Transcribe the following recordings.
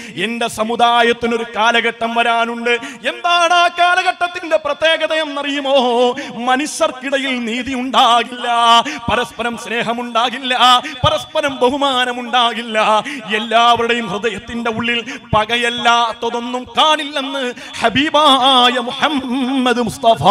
എന്റെ സമുദായത്തിനൊരു കാലഘട്ടം വരാനുണ്ട്. എന്താണ് ആ കാലഘട്ടത്തിന്റെ പ്രത്യേകത എന്നറിയുമോ? മനുഷ്യർക്കിടയിൽ നീതി ഉണ്ടാകില്ല, പരസ്പരം സ്നേഹമുണ്ടാകില്ല, പരസ്പരം ബഹുമാനമുണ്ടാകില്ല. എല്ലാവരുടെയും ഹൃദയത്തിന്റെ ഉള്ളിൽ പകയല്ലാത്തതൊന്നും കാണില്ലെന്ന് ഹബീബായ മുഹമ്മദ് മുസ്തഫ.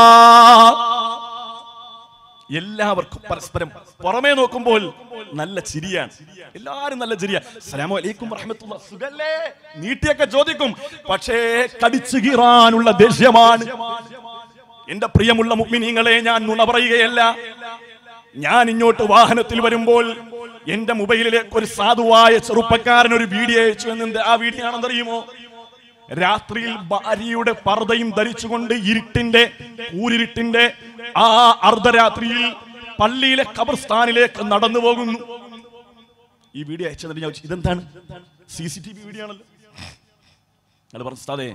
എല്ലാവർക്കും പരസ്പരം പുറമേ നോക്കുമ്പോൾ നല്ല ചിരിയാണ്, എല്ലാരും നല്ല ചിരിയാ. അസ്സലാമു അലൈക്കും വറഹ്മത്തുള്ളാഹി, സുഖല്ലേ, നീട്ടിയൊക്കെ ചോദിക്കും. പക്ഷേ കടിച്ചു കീറാനുള്ള ദേഷ്യമാണ്. എന്റെ പ്രിയമുള്ള മുഅ്മിനീങ്ങളെ, ഞാൻ നുണ പറയുകയല്ല. ഞാൻ ഇങ്ങോട്ട് വാഹനത്തിൽ വരുമ്പോൾ എന്റെ മൊബൈലിലേക്ക് ഒരു സാധുവായ ചെറുപ്പക്കാരൻ ഒരു വീഡിയോ അയച്ചു. എന്നത് ആ വീഡിയോ ആണെന്നറിയുമോ? രാത്രിയിൽ ഭാര്യയുടെ പർദ്ദയും ധരിച്ചുകൊണ്ട് കൂരിരുട്ടിന്റെ ആ അർദ്ധരാത്രിയിൽ പള്ളിയിലെ ഖബർസ്ഥാനിലേക്ക് നടന്നു പോകുന്നു. ഈ വീഡിയോ അയച്ചത് ഞാൻ ഇതെന്താണ്? CCTV വീഡിയോ ആണല്ലോ. അത് പറഞ്ഞേ,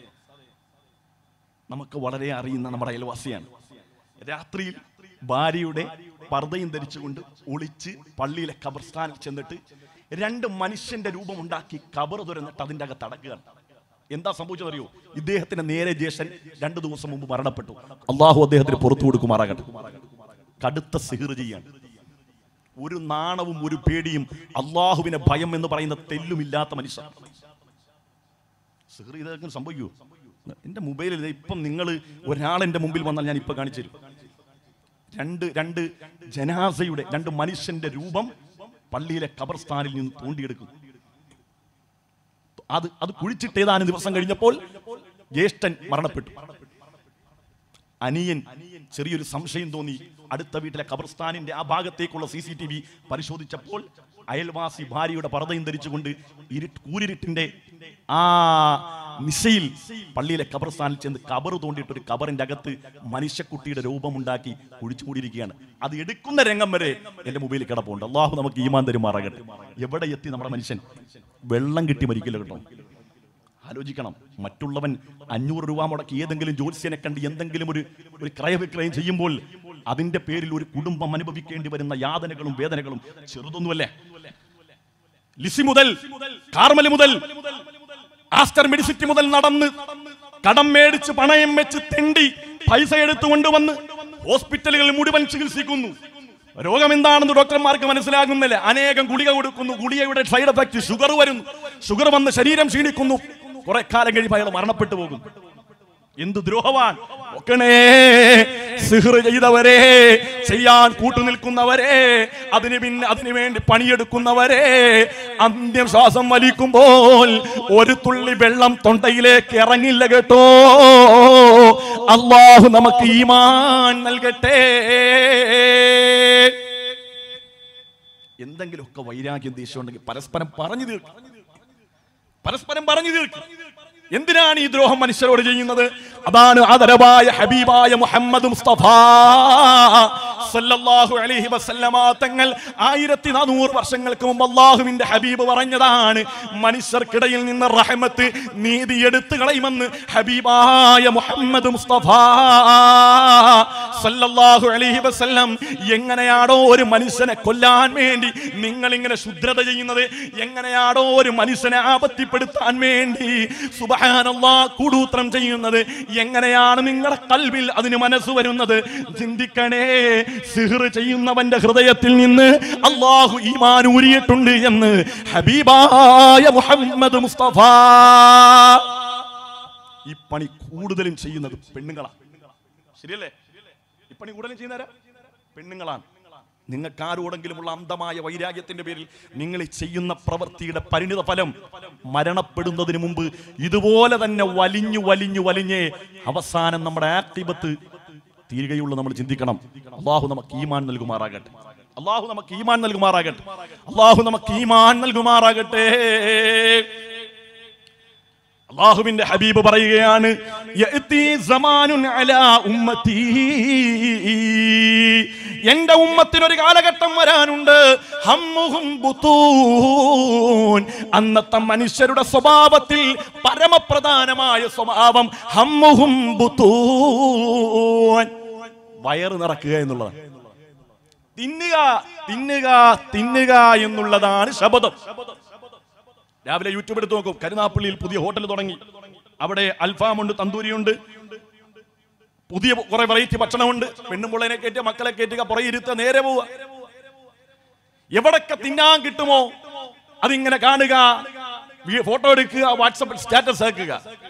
നമുക്ക് വളരെ അറിയുന്ന നമ്മുടെ അയൽവാസിയാണ്. രാത്രിയിൽ ഭാര്യയുടെ പർദ്ദയും ധരിച്ചുകൊണ്ട് ഒളിച്ച് പള്ളിയിലെ ഖബർസ്ഥാനിൽ ചെന്നിട്ട് 2 മനുഷ്യന്റെ രൂപമുണ്ടാക്കി ഖബർ തുറന്നിട്ട് അതിന്റെ അകത്ത് അടക്കുകയാണ്. എന്താ സംഭവിച്ചതറിയോ? ഇദ്ദേഹത്തിന്റെ നേരെ ജ്യേഷ്ഠൻ 2 ദിവസം മുമ്പ് മരണപ്പെട്ടു. അള്ളാഹു അദ്ദേഹത്തിന് പുറത്തു കൊടുക്കുമാറാകട്ടെ. കടുത്ത സിഹ്ർ ചെയ്യാണ്. ഒരു നാണവും ഒരു പേടിയും അള്ളാഹുവിനെ ഭയം എന്ന് പറയുന്ന തെല്ലുമില്ലാത്ത മനുഷ്യൻ. സിഹ്ർ ഇതൊക്കെ സംഭവിക്കൂ? എന്റെ മൊബൈലിൽ ഇപ്പം നിങ്ങൾ ഒരാളെന്റെ മുമ്പിൽ വന്നാൽ ഞാൻ ഇപ്പൊ കാണിച്ചു തരും. രണ്ട് ജനാസയുടെ 2 മനുഷ്യന്റെ രൂപം പള്ളിയിലെ ഖബർസ്ഥാനിൽ നിന്ന് തോണ്ടിയെടുക്കും. അത് കുഴിച്ചിട്ട് ഏതാനും ദിവസം കഴിഞ്ഞപ്പോൾ ജ്യേഷ്ഠൻ മരണപ്പെട്ടു. അനിയൻ ചെറിയൊരു സംശയം തോന്നി. അടുത്ത വീട്ടിലെ ഖബർസ്ഥാനിന്റെ ആ ഭാഗത്തേക്കുള്ള CCTV പരിശോധിച്ചപ്പോൾ അയൽവാസി ഭാര്യയുടെ പർദ്ദയും ധരിച്ചുകൊണ്ട് കൂരിരുട്ടിന്റെ ആ നിശയിൽ പള്ളിയിലെ ഖബർസ്ഥാനിൽ ചെന്ന് ഖബർ തോണ്ടിയിട്ട് ഒരു ഖബറിന്റെ അകത്ത് മനുഷ്യക്കുട്ടിയുടെ രൂപമുണ്ടാക്കി കുഴിച്ചുകൂടിയിരിക്കുകയാണ്. അത് എടുക്കുന്ന രംഗം വരെ എന്റെ മൊബൈലിൽ കിടപ്പുണ്ട്. അള്ളാഹു നമുക്ക് ഈമാൻ തരുമാറാകട്ടെ. എവിടെ എത്തി നമ്മുടെ മനുഷ്യൻ? വെള്ളം കിട്ടി മരിക്കില്ല കേട്ടോ. ആലോചിക്കണം. മറ്റുള്ളവൻ 500 രൂപ മുടക്കി ഏതെങ്കിലും ജ്യോത്സ്യനെ കണ്ട് എന്തെങ്കിലും ഒരു ക്രയവിക്രയം ചെയ്യുമ്പോൾ അതിന്റെ പേരിൽ ഒരു കുടുംബം അനുഭവിക്കേണ്ടി വരുന്ന യാതനകളും വേദനകളും ചെറുതൊന്നുമല്ലേ. ലിസി മുതൽ, കാർമൽ മുതൽ, ആസ്റ്റർ മെഡിസിറ്റി മുതൽ നടന്ന് കടം മേടിച്ച് പണയം വെച്ച് തെണ്ടി പൈസ എടുത്തുകൊണ്ടുവന്ന് ഹോസ്പിറ്റലുകളിൽ മുഴുവൻ ചികിത്സിക്കുന്നു. രോഗം എന്താണെന്ന് ഡോക്ടർമാർക്ക് മനസ്സിലാകുന്നില്ല. അനേകം ഗുളിക കൊടുക്കുന്നു. ഗുളികയുടെ സൈഡ് എഫക്ട് ഷുഗർ വരുന്നു. ഷുഗർ വന്ന് ശരീരം ക്ഷീണിക്കുന്നു. കുറെ കാലം കഴിയുമ്പോൾ അയാൾ മരണപ്പെട്ടു പോകും. എന്ത് ദ്രോഹവാൻ! സിഹ്ർ ചെയ്തവരെ, ചെയ്യാൻ കൂട്ടുനിൽക്കുന്നവരെ, അതിനു വേണ്ടി പണിയെടുക്കുന്നവരെ, അന്ത്യം ശ്വാസം വലിക്കുമ്പോൾ ഒരു തുള്ളി വെള്ളം തൊണ്ടയിലേക്ക് ഇറങ്ങില്ല കേട്ടോ. അല്ലാഹു നമുക്ക് ഈമാൻ നൽകട്ടെ. എന്തെങ്കിലുമൊക്കെ വൈരാഗ്യം ദേഷ്യം ഉണ്ടെങ്കിൽ പരസ്പരം പറഞ്ഞു തീർക്കും. എന്തിനാണ് ഈ ദ്രോഹം മനുഷ്യരോട് ചെയ്യുന്നത്? അതാണ് ആദരവായ ഹബീബായ മുഹമ്മദ് മുസ്തഫ സല്ലല്ലാഹു അലൈഹി വസല്ലമ തങ്ങൾ 1400 വർഷങ്ങൾക്ക് മുമ്പ് അല്ലാഹുവിന്റെ ഹബീബ് പറഞ്ഞതാണ്. മനുഷ്യർക്കിടയിൽ നിന്ന് റഹ്മത്ത്, നീതി എടുത്തു കളയുമെന്ന് ഹബീബായ മുഹമ്മദ് മുസ്തഫ സല്ലല്ലാഹു അലൈഹി വസല്ലം. എങ്ങനെയാണോ ഒരു മനുഷ്യനെ കൊല്ലാൻ വേണ്ടി നിങ്ങൾ ഇങ്ങനെ ശുദ്രത ചെയ്യുന്നത്, എങ്ങനെയാണോ ഒരു മനുഷ്യനെ ആപത്തിപ്പെടുത്താൻ വേണ്ടി സുബ്ഹാനല്ലാഹ് കൂടൂത്രം ചെയ്യുന്നത്, എങ്ങനെയാണ് നിങ്ങളുടെ കൽബിൽ അതിന് മനസ്സ് വരുന്നത്? ചിന്തിക്കണേ. സിഹ്ർ ചെയ്യുന്നവന്റെ ഹൃദയത്തിൽ നിന്ന് അല്ലാഹു ഈമാൻ ഊരിയിട്ടുണ്ട് എന്ന് ഹബീബായ മുഹമ്മദ് മുസ്തഫ. ഈ പണി കൂടുതലും ചെയ്യുന്നത് പെണ്ണുങ്ങളാണ്. ശരിയല്ലേ? ഈ പണി കൂടുതലും ചെയ്യുന്നവരാ പെണ്ണുങ്ങളാണ്. നിങ്ങൾക്ക് ആരോടെങ്കിലുമുള്ള അന്ധമായ വൈരാഗ്യത്തിന്റെ പേരിൽ നിങ്ങൾ ചെയ്യുന്ന പ്രവൃത്തിയുടെ പരിണിത ഫലം മരണപ്പെടുന്നതിന് മുമ്പ് ഇതുപോലെ തന്നെ വലിഞ്ഞ് അവസാനം നമ്മുടെ ആക്തിബത്ത് തീരുകയുള്ളൂ. നമ്മൾ ചിന്തിക്കണം. അല്ലാഹു നമുക്ക് ഈമാൻ നൽകുമാറാകട്ടെ. അല്ലാഹുവിന്റെ ഹബീബ് പറയുകയാണ്, യഅതി സമാനുൻ അലാ ഉമ്മതി, എന്റെ ഉമ്മത്തിനൊരു കാലഘട്ടം വരാനുണ്ട്. ഹമ്മുഹും ബുതൂൻ, അന്നത്തെ മനുഷ്യരുടെ സ്വഭാവത്തിൽ പരമപ്രധാനമായ സ്വഭാവം ഹമ്മുഹും ബുതൂൻ, വയറ് നിറക്കുക എന്നുള്ളതാണ്. തിന്നുക എന്നുള്ളതാണ് ശബദം. രാവിലെ യൂട്യൂബ് എടുത്ത് നോക്കും, കരുനാപ്പള്ളിയിൽ പുതിയ ഹോട്ടൽ തുടങ്ങി, അവിടെ അൽഫാമുണ്ട്, തന്തൂരിയുണ്ട്, പുതിയ കുറെ വെറൈറ്റി ഭക്ഷണമുണ്ട്. പെണ്ണുമുള്ളനെ കയറ്റുക, മക്കളെ കയറ്റുക, പുറകെ ഇരുത്തുക, നേരെ പോവുക. എവിടൊക്കെ തിന്നാൻ കിട്ടുമോ അതിങ്ങനെ കാണുക, ഫോട്ടോ എടുക്കുക, വാട്സപ്പിൽ സ്റ്റാറ്റസ് ആക്കുക.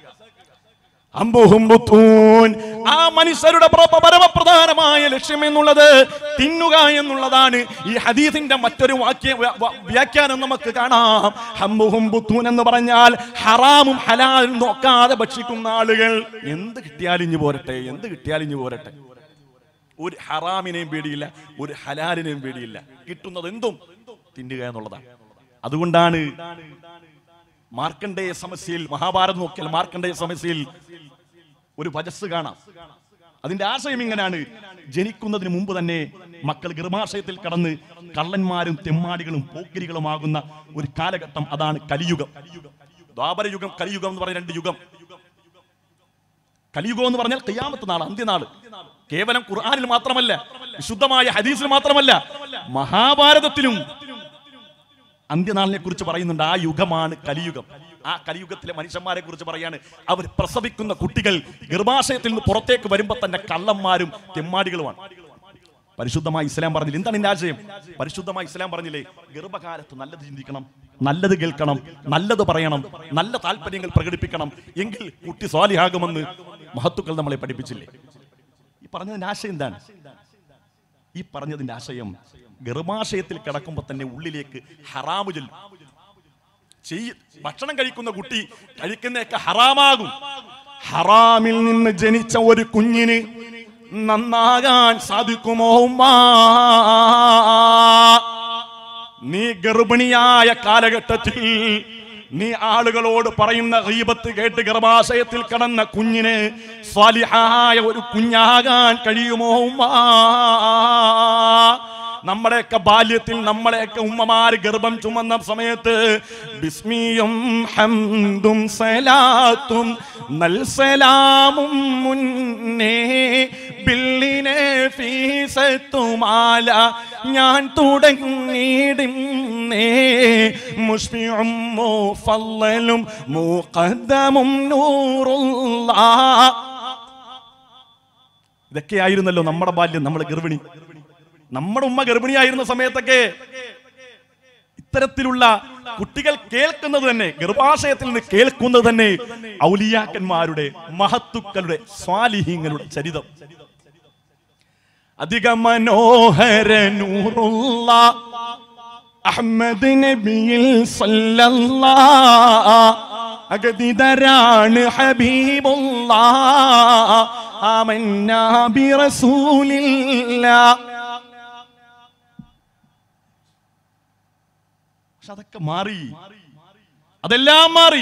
ആ മനുഷ്യരുടെ പരമപ്രധാനമായ ലക്ഷ്യം എന്നുള്ളത് തിന്നുക എന്നുള്ളതാണ്. ഈ ഹദീസിന്റെ മറ്റൊരു വ്യാഖ്യാനം നമുക്ക് കാണാം. ഹംബുഹും ബുത്തൂൻ എന്ന് പറഞ്ഞാൽ ഹറാമും ഹലാലും നോക്കാതെ ഭക്ഷിക്കുന്ന ആളുകൾ. എന്ത് കിട്ടിയാലിഞ്ഞു പോരട്ടെ, എന്ത് കിട്ടിയാലിഞ്ഞു പോരട്ടെ. ഒരു ഹറാമിനെയും പേടിയില്ല, ഒരു ഹലാലിനെയും പേടിയില്ല. കിട്ടുന്നത് എന്തും തിന്നുക എന്നുള്ളതാണ്. അതുകൊണ്ടാണ് മാർക്കണ്ഡേയ സമസ്യയിൽ, മഹാഭാരതം നോക്കിയാൽ മാർക്കണ്ഡേയ സമസ്യയിൽ ഒരു വചസ് കാണാം. അതിന്റെ ആശയം ഇങ്ങനെയാണ്: ജനിക്കുന്നതിന് മുമ്പ് തന്നെ മക്കൾ ഗർഭാശയത്തിൽ കടന്ന് കള്ളന്മാരും തെമ്മാടികളും പോക്കിരികളുമാകുന്ന ഒരു കാലഘട്ടം, അതാണ് കലിയുഗം. ദ്വാപരയുഗം, കലിയുഗം എന്ന് പറഞ്ഞ രണ്ട് യുഗം. കലിയുഗം എന്ന് പറഞ്ഞാൽ ഖിയാമത്ത് നാൾ, അന്ത്യനാള്. കേവലം ഖുർആനിൽ മാത്രമല്ല, വിശുദ്ധമായ ഹദീസിൽ മാത്രമല്ല, മഹാഭാരതത്തിലും അന്ത്യനാളിനെ കുറിച്ച് പറയുന്നുണ്ട്. ആ യുഗമാണ് കലിയുഗം. ആ കലിയുഗത്തിലെ മനുഷ്യന്മാരെ കുറിച്ച് പറയാണ്. അവർ പ്രസവിക്കുന്ന കുട്ടികൾ ഗർഭാശയത്തിൽ നിന്ന് പുറത്തേക്ക് വരുമ്പോൾ തന്നെ കള്ളന്മാരും തെമ്മാടികളുമാണ്. പരിശുദ്ധമായ ഇസ്ലാം പറഞ്ഞില്ല. എന്താണ് ഇതിന്റെ ആശയം? പരിശുദ്ധമായ ഇസ്ലാം പറഞ്ഞില്ലേ, ഗർഭകാലത്ത് നല്ലത് ചിന്തിക്കണം, നല്ലത് കേൾക്കണം, നല്ലത് പറയണം, നല്ല താല്പര്യങ്ങൾ പ്രകടിപ്പിക്കണം, എങ്കിൽ കുട്ടി സ്വാലിഹാകുമെന്ന് മഹത്തുക്കൾ നമ്മളെ പഠിപ്പിച്ചില്ലേ? ഈ പറഞ്ഞതിന്റെ ആശയം എന്താണ്? ഈ പറഞ്ഞതിന്റെ ആശയം, ഗർഭാശയത്തിൽ കിടക്കുമ്പോൾ തന്നെ ഉള്ളിലേക്ക് ഹറാമു ചെല്ലും. ഭക്ഷണം കഴിക്കുന്ന കുട്ടി കഴിക്കുന്നതൊക്കെ ഹറാമാകും. ഹറാമിൽ നിന്ന് ജനിച്ച ഒരു കുഞ്ഞിന് നന്നാകാൻ സാധിക്കുമോ? നീ ഗർഭിണിയായ കാലഘട്ടത്തിൽ നീ ആളുകളോട് പറയുന്ന ഗീബത്ത് കേട്ട് ഗർഭാശയത്തിൽ കിടന്ന കുഞ്ഞിന് സ്വാലിഹായ ഒരു കുഞ്ഞാകാൻ കഴിയുമോ? നമ്മുടെയൊക്കെ ബാല്യത്തിൽ നമ്മളെയൊക്കെ ഉമ്മമാര് ഗർഭം ചുമന്ന സമയത്ത് ബിസ്മിയും ഹംദും സലാത്തും നൽസലാമും മുന്നേ ബില്ലിനെ ഫീസത്തുമാല ഞാൻ തുടങ്ങിയിടുന്നേ മുഷ്ഫിഉം മുഫല്ലലും മുഖദ്ദമും നൂറുല്ലാഹ്. ഇതൊക്കെയായിരുന്നല്ലോ നമ്മുടെ ബാല്യം. നമ്മൾ ഗർഭിണി, നമ്മുടെ ഉമ്മ ഗർഭിണിയായിരുന്ന സമയത്തൊക്കെ ഇത്തരത്തിലുള്ള കുട്ടികൾ കേൾക്കുന്നത് തന്നെ, ഗർഭാശയത്തിൽ നിന്ന് കേൾക്കുന്നത് തന്നെ ഔലിയാക്കന്മാരുടെ, മഹത്തുക്കളുടെ, സ്വാലിഹീങ്ങളുടെ ചരിതം. അധിക മനോഹര നൂറുള്ള അഹ്മദ് നബിയിൽ സല്ലല്ലാഹ് അഗതിദരാണ് ഹബീബുല്ലാഹ് ആമന്നാ ബിറസൂലില്ലാഹ്. അതൊക്കെ മാറി, അതെല്ലാം മാറി.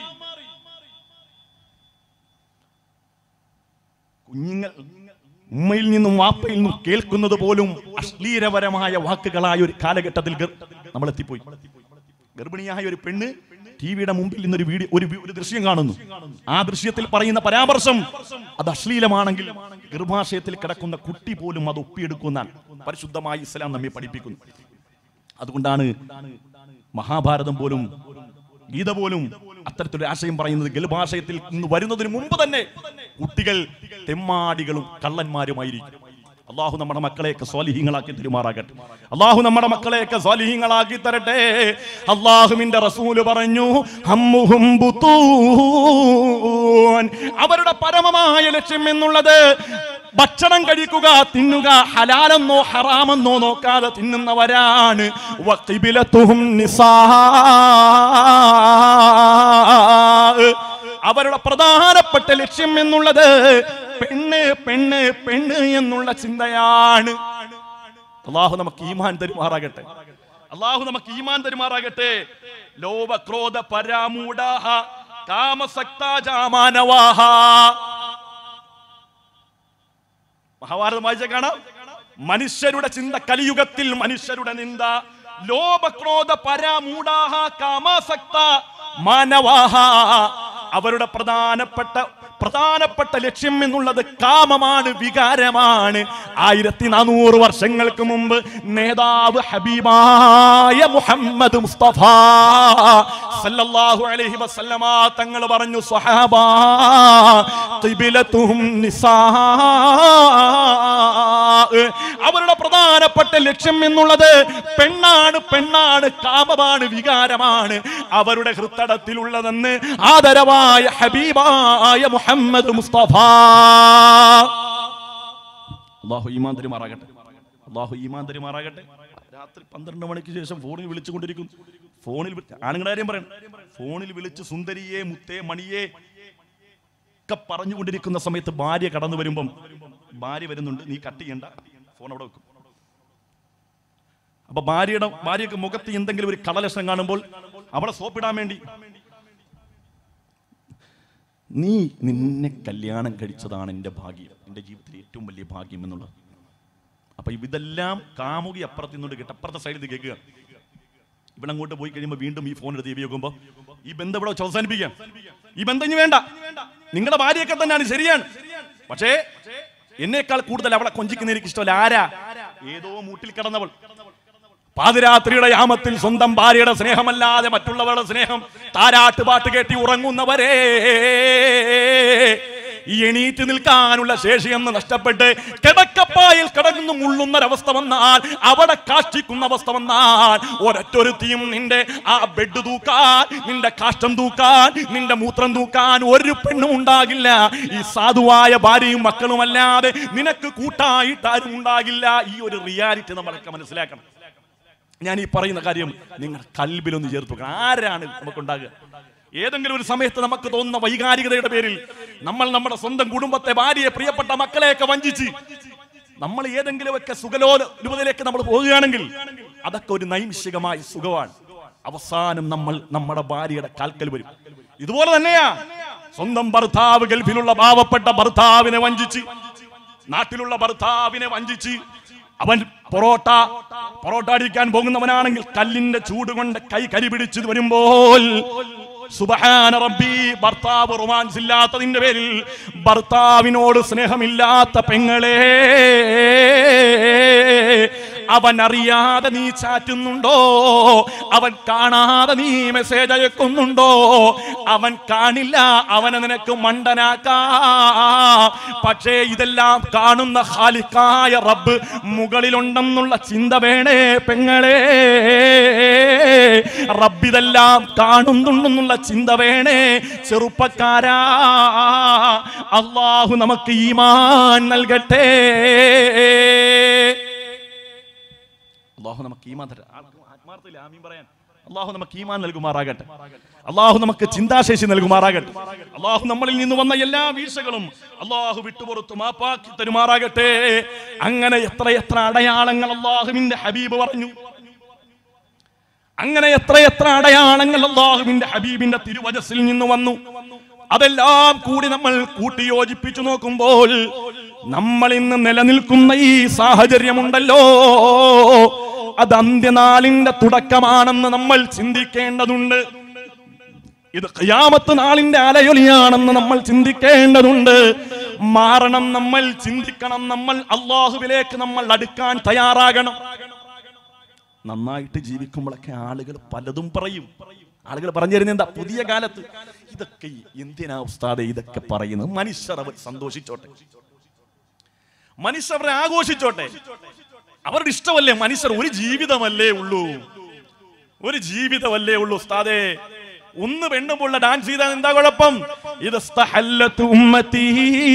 കുഞ്ഞുങ്ങൾ ഉമ്മയിൽ നിന്നും വാപ്പയിൽ നിന്നും കേൾക്കുന്നത് പോലും അശ്ലീലപരമായ വാക്കുകളായ ഒരു കാലഘട്ടത്തിൽ നമ്മൾ എത്തിപ്പോയി. ഗർഭിണിയായ ഒരു പെണ്ണ് ടിവിയുടെ മുമ്പിൽ നിന്നൊരു ഒരു ദൃശ്യം കാണുന്നു. ആ ദൃശ്യത്തിൽ പറയുന്ന പരാമർശം അത് അശ്ലീലമാണെങ്കിൽ ഗർഭാശയത്തിൽ കിടക്കുന്ന കുട്ടി പോലും അത് ഒപ്പിയെടുക്കുന്നാണ് പരിശുദ്ധമായ ഇസ്ലാം നമ്മെ പഠിപ്പിക്കുന്നു. അതുകൊണ്ടാണ് മഹാഭാരതം പോലും ഗീത പോലും അത്തരത്തിലൊരു ആശയം പറയുന്നത്. ഗർഭാശയത്തിൽ നിന്ന് വരുന്നതിന് മുമ്പ് തന്നെ കുട്ടികൾ തെമ്മാടികളും കള്ളന്മാരുമായിരിക്കും. അള്ളാഹു നമ്മുടെ മക്കളെയൊക്കെ സ്വാലിഹീങ്ങളാക്കി തരുമാറാകട്ടെ. അള്ളാഹു നമ്മുടെ മക്കളെയൊക്കെ സ്വാലിഹീങ്ങളാക്കി തരട്ടെ. അള്ളാഹുവിന്റെ റസൂല് പറഞ്ഞു, ഹമ്മുഹും ബുത്തൂൻ, അവരുടെ പരമമായ ലക്ഷ്യം എന്നുള്ളത് ഭക്ഷണം കഴിക്കുക, തിന്നുക, ഹലാലെന്നോ ഹറാമെന്നോ നോക്കാതെ തിന്നുന്നവരാണ്. വഖിബിലതുഹും നിസാ, അവരുടെ പ്രധാനപ്പെട്ട ലക്ഷ്യം എന്നുള്ളത് പെണ്ണ് പെണ്ണ് പെണ്ണ് എന്നുള്ള ചിന്തയാണ്. അള്ളാഹു നമുക്ക് ഈമാൻ തരുമാറാകട്ടെ. അള്ളാഹു നമുക്ക് ഈമാൻ തരുമാറാകട്ടെ. ലോഭ ക്രോധ പരാമൂഢാഹ കാമസക്താജാമാനവാഹ. മഹാഭാരതം വായിച്ച കാണാം. മനുഷ്യരുടെ ചിന്ത കലിയുഗത്തിൽ, മനുഷ്യരുടെ നിന്ദ ലോഭക്രോധ പരാമൂഢാഹ കാമസക്ത മാനവാഹ. അവരുടെ പ്രധാനപ്പെട്ട ലക്ഷ്യം എന്നുള്ളത് കാമമാണ്, വികാരമാണ്. 1400 വർഷങ്ങൾക്ക് മുമ്പ് നേതാവ് ഹബീബായ മുഹമ്മദ് മുസ്തഫ സല്ലല്ലാഹു അലൈഹി വസല്ലമ തങ്ങൾ പറഞ്ഞു, സ്വഹാബാ ഖിബലതുഹും നിസാ, അവരുടെ പ്രധാനപ്പെട്ട ലക്ഷ്യം എന്നുള്ളത് പെണ്ണാണ്, പെണ്ണാണ്, കാമമാണ്, വികാരമാണ് അവരുടെ ഹൃത്തടത്തിലുള്ളതെന്ന് ആദരവായ ഹബീബായ മുഹമ്മദ് മുസ്തഫ. അല്ലാഹു ഈമാൻ തരുമാറാകട്ടെ, അല്ലാഹു ഈമാൻ തരുമാറാകട്ടെ. രാത്രി 12 മണിക്ക് ശേഷം ഫോണിൽ വിളിച്ചുകൊണ്ടിരിക്കും. ഫോണിൽ ആണുങ്ങളുടെ കാര്യം പറയണം, ഫോണിൽ വിളിച്ച് സുന്ദരിയെ, മുത്തേ, മണിയെ ഒക്കെ പറഞ്ഞുകൊണ്ടിരിക്കുന്ന സമയത്ത് ഭാര്യ കടന്നു വരുമ്പം, ഭാര്യ വരുന്നുണ്ട്, നീ കട്ട് ചെയ്യണ്ട, ഫോൺ അവിടെ വെക്കും. അപ്പൊ ഭാര്യക്ക് മുഖത്ത് എന്തെങ്കിലും ഒരു കളലക്ഷണം കാണുമ്പോൾ അവളെ സോപ്പിടാൻ വേണ്ടി, നീ നിന്നെ കല്യാണം കഴിച്ചതാണ് എൻ്റെ ഭാഗ്യം, എൻ്റെ ജീവിതത്തിലെ ഏറ്റവും വലിയ ഭാഗ്യം എന്നുള്ളത്. അപ്പൊ ഇതെല്ലാം കാമുകി അപ്പുറത്ത് നിന്നോട് കേട്ട് അപ്പുറത്തെ സൈഡിൽ കേൾക്കുക. ഇവിടെ അങ്ങോട്ട് പോയി കഴിയുമ്പോൾ വീണ്ടും ഈ ഫോൺ എടുത്ത് ഉപയോഗിക്കുമ്പോൾ ഈ ബന്ധം ഇവിടെ അവസാനിപ്പിക്കാം. ഈ ബന്ധം ഇനി വേണ്ട, നിങ്ങളുടെ ഭാര്യയൊക്കെ തന്നെയാണ്, ശരിയാണ്. പക്ഷേ എന്നേക്കാൾ കൂടുതൽ അവളെ കൊഞ്ചിക്കുന്ന എനിക്ക് ഇഷ്ടമല്ല. ആരാ? ഏതോ മൂട്ടിൽ കിടന്നവൾ. പാതിരാത്രിയുടെ യാമത്തിൽ സ്വന്തം ഭാര്യയുടെ സ്നേഹമല്ലാതെ മറ്റുള്ളവരുടെ സ്നേഹം താരാട്ട് പാട്ട് കേട്ടി ഉറങ്ങുന്നവരെ, ഈ എണീറ്റ് നിൽക്കാനുള്ള ശേഷിയെന്ന് നഷ്ടപ്പെട്ട് കിടക്കപ്പായിൽ കിടന്നു മുള്ളുന്നൊരവസ്ഥ വന്നാൽ, അവിടെ കാഷ്ടിക്കുന്ന അവസ്ഥ വന്നാൽ, ഒരൊറ്റൊരുത്തിയും നിന്റെ ആ ബെഡ് തൂക്കാൻ, നിന്റെ കാഷ്ടം തൂക്കാൻ, നിന്റെ മൂത്രം തൂക്കാൻ ഒരു പെണ്ണും ഉണ്ടാകില്ല. ഈ സാധുവായ ഭാര്യയും മക്കളുമല്ലാതെ നിനക്ക് കൂട്ടായിട്ട് ആരും ഉണ്ടാകില്ല. ഈ ഒരു റിയാലിറ്റി നമ്മളൊക്കെ മനസ്സിലാക്കണം. ഞാൻ ഈ പറയുന്ന കാര്യം നിങ്ങൾ കൽബിലൊന്ന് ചേർത്ത് വെക്കണം. ആരാണ് നമുക്കുണ്ടാകുക? ഏതെങ്കിലും ഒരു സമയത്ത് നമുക്ക് തോന്നുന്ന വൈകാരികതയുടെ പേരിൽ നമ്മൾ നമ്മുടെ സ്വന്തം കുടുംബത്തെ, ഭാര്യയെ, പ്രിയപ്പെട്ട മക്കളെയൊക്കെ വഞ്ചിച്ച് നമ്മൾ ഏതെങ്കിലുമൊക്കെ സുഖലോലുപതയിലേക്ക് നമ്മൾ പോവുകയാണെങ്കിൽ അതൊക്കെ ഒരു നൈമിഷികമായ സുഖമാണ്. അവസാനം നമ്മൾ നമ്മുടെ ഭാര്യയുടെ കാൽക്കൽ വരും. ഇതുപോലെ തന്നെയാ സ്വന്തം ഭർത്താവ്, ഗൾഫിലുള്ള പാവപ്പെട്ട ഭർത്താവിനെ വഞ്ചിച്ച്, നാട്ടിലുള്ള ഭർത്താവിനെ വഞ്ചിച്ച്, അവൻ പൊറോട്ട അടിക്കാൻ പോകുന്നവനാണെങ്കിൽ കല്ലിന്റെ ചൂട് കൊണ്ട് കൈ കരിപിടിച്ച് വരുമ്പോൾ, സുബ്ഹാന റബ്ബി, ഭർത്താവ് റൊമാൻസ് ഇല്ലാത്തതിന്റെ പേരിൽ, ഭർത്താവിനോട് സ്നേഹമില്ലാത്ത പെങ്ങളെ, അവൻ അറിയാതെ നീ ചാറ്റുന്നുണ്ടോ? അവൻ കാണാതെ നീ മെസ്സേജ് അയക്കുന്നുണ്ടോ? അവൻ കാണില്ല, അവനെ നിനക്ക് മണ്ടനാക്കാം. പക്ഷേ ഇതെല്ലാം കാണുന്ന ഖാലിഖായ റബ്ബ് മുകളിലുണ്ടെന്നുള്ള ചിന്ത വേണേ പെങ്ങളെ. റബ്ബിതെല്ലാം കാണുന്നുണ്ടെന്നുള്ള ചിന്ത വേണേ ചെറുപ്പക്കാരാ. അല്ലാഹു നമുക്ക് ഈമാൻ നൽകട്ടെ. അല്ലാഹു നമുക്ക് ഈമാൻ തരട്ടെ. ആത്മാർത്ഥത്തിൽ ആമീൻ പറയാൻ അല്ലാഹു നമുക്ക് ഈമാൻ നൽകുമാറാകട്ടെ. അല്ലാഹു നമുക്ക് ചിന്താശേഷി നൽകുമാറാകട്ടെ. അല്ലാഹു നമ്മളിൽ നിന്ന് വന്ന എല്ലാ വീഴ്ചകളും അല്ലാഹു വിട്ടുപുറത്ത് മാപ്പാക്കി തരുമാറാകട്ടെ. അങ്ങനെ എത്രയെത്ര അടയാളങ്ങൾ അല്ലാഹുവിന്റെ ഹബീബ് പറഞ്ഞു. അങ്ങനെ എത്രയെത്ര അടയാളങ്ങൾ അല്ലാഹുവിന്റെ ഹബീബിന്റെ തിരുവചസ്സിൽ നിന്ന് വന്നു. അതെല്ലാം കൂടി നമ്മൾ കൂട്ടിയോജിപ്പിച്ചു നോക്കുമ്പോൾ നമ്മൾ ഇന്ന് നിലനിൽക്കുന്ന ഈ സാഹചര്യമുണ്ടല്ലോ, അത് അന്ത്യനാളിന്റെ തുടക്കമാണെന്ന് നമ്മൾ ചിന്തിക്കേണ്ടതുണ്ട്. ഇത് ഖിയാമത്ത് നാളിന്റെ അലയൊലിയാണെന്ന് നമ്മൾ ചിന്തിക്കേണ്ടതുണ്ട്. മാറണം, നമ്മൾ ചിന്തിക്കണം, നമ്മൾ അല്ലാഹുവിലേക്ക് നമ്മൾ അടുക്കാൻ തയ്യാറാകണം. നന്നായിട്ട് ജീവിക്കുമ്പോഴൊക്കെ ആളുകൾ പലതും പറയും. ആളുകൾ പറഞ്ഞു തരുന്നത് എന്താ? പുതിയ കാലത്ത് ഇതൊക്കെ എന്തിനാ ഉസ്താദേ ഇതൊക്കെ പറയുന്നത്? മനുഷ്യർ അവർ സന്തോഷിച്ചോട്ടെ, മനുഷ്യർ അവരെ ആഘോഷിച്ചോട്ടെ, അവരുടെ ഇഷ്ടമല്ലേ. മനുഷ്യർ ഒരു ജീവിതമല്ലേ ഉള്ളൂ, ഒരു ജീവിതമല്ലേ ഉള്ളൂ ഉസ്താദേ. ഒന്ന് പെണ്ണുമുള്ള ഡാൻസ് ചെയ്താൽ എന്താ കുഴപ്പം? ഇത് ഉമ്മത്തി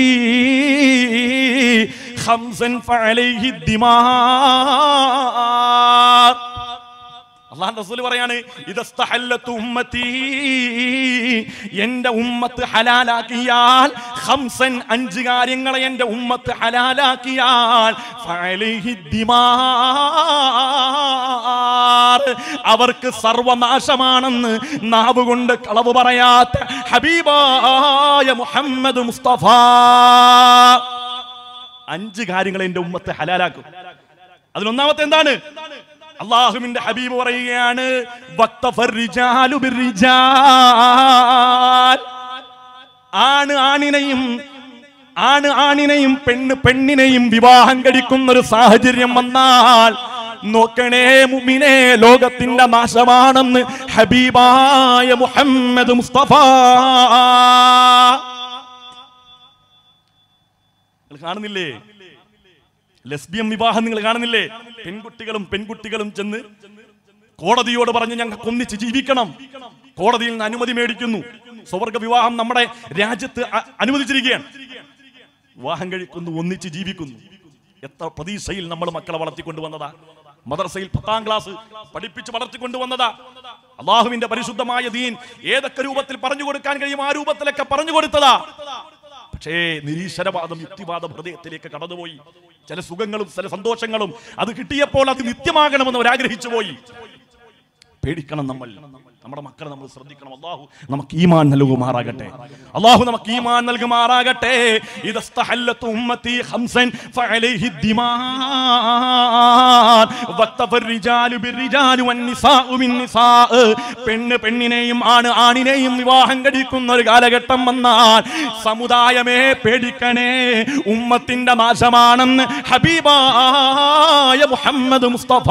ഖംസൻ ഫഅലൈഹി ദിമാ. അല്ലാഹുവിന്റെ റസൂൽ പറയാണ്, ഇദസ്തഹല്ലതു ഉമ്മത്തി, എന്റെ ഉമ്മത്ത് ഹലാലാക്കിയാൽ, ഖംസൻ 5 കാര്യങ്ങളെ എന്റെ ഉമ്മത്ത് ഹലാലാക്കിയാൽ, ഫഅലൈഹി ദിമാ, അവർക്ക് സർവനാശമാണെന്ന് നാവ് കൊണ്ട് കളവ് പറയാത്ത ഹബീബായ മുഹമ്മദ് മുസ്തഫ 5 കാര്യങ്ങൾ എന്റെ ഉമ്മത്ത് ഹലാലാക്കും. അതിലൊന്നാമത്തെ എന്താണ്? അല്ലാഹുവിന്റെ ഹബീബ് പറയുകയാണ്, വഖ്തഫർരിജാലു ബിർരിജാൽ, ആണ് ആണിനെയും പെണ്ണ് പെണ്ണിനെയും വിവാഹം കഴിക്കുന്ന ഒരു സാഹചര്യം വന്നാൽ നോക്കണേ മുഅ്മിനേ, ലോകത്തിന്റെ നാശമാണെന്ന് ഹബീബായ മുഹമ്മദ് മുസ്തഫ. നിങ്ങൾ കാണുന്നില്ലേ ലെസ്ബിയൻ വിവാഹം? നിങ്ങൾ കാണുന്നില്ലേ? പെൺകുട്ടികളും ചെന്ന് കോടതിയോട് പറഞ്ഞ് ഞങ്ങൾക്ക് ഒന്നിച്ച് ജീവിക്കണം. കോടതിയിൽ നിന്ന് അനുമതി മേടിക്കുന്നു. സ്വർഗ വിവാഹം നമ്മുടെ രാജ്യത്ത് അനുവദിച്ചിരിക്കുകയാണ്. വിവാഹം കഴിക്കുന്നു, ഒന്നിച്ച് ജീവിക്കുന്നു. എത്ര പ്രതീക്ഷയിൽ നമ്മൾ മക്കളെ വളർത്തിക്കൊണ്ടുവന്നതാ. മദ്രസയിൽ 10ാം ക്ലാസ് പഠിപ്പിച്ച് വളർത്തിക്കൊണ്ടുവന്നതാ. അള്ളാഹുവിന്റെ പരിശുദ്ധമായ ദീൻ ഏതൊക്കെ രൂപത്തിൽ പറഞ്ഞു കൊടുക്കാൻ കഴിയും ആ രൂപത്തിലൊക്കെ പറഞ്ഞു കൊടുത്തതാ. പക്ഷേ നിരീശ്വരവാദം, യുക്തിവാദം ഹൃദയത്തിലേക്ക് കടന്നുപോയി. ചില സുഖങ്ങളും ചില സന്തോഷങ്ങളും അത് കിട്ടിയപ്പോൾ അത് നിത്യമാകണമെന്ന് അവരാഗ്രഹിച്ചു പോയി. പേടിക്കണം നമ്മൾ. നമ്മുടെ മക്കളെ നമ്മൾ ശ്രദ്ധിക്കണം. അല്ലാഹു നമുക്ക് ഈമാൻ നൽകുമാറാകട്ടെ. അല്ലാഹു നമുക്ക് ഈമാൻ നൽകുമാറാകട്ടെ. ഇദസ്തഹല്ലതു ഉമ്മത്തി ഖംസൻ ഫഅലൈഹി ദിമാൻ വഖതഫർ റിജാലു ബിർരിജാലി വന്നിസാഉ ബിന്നിസാഅ. പെണ്ണ് പെണ്ണിനെയും ആണ് ആണിനെയും വിവാഹം കഴിക്കുന്ന ഒരു കാലഘട്ടം വന്നാൽ സമുദായമേ പേടിക്കണേ, ഉമ്മത്തിന്റെ നാശമാണെന്ന് ഹബീബായ മുഹമ്മദ് മുസ്തഫ.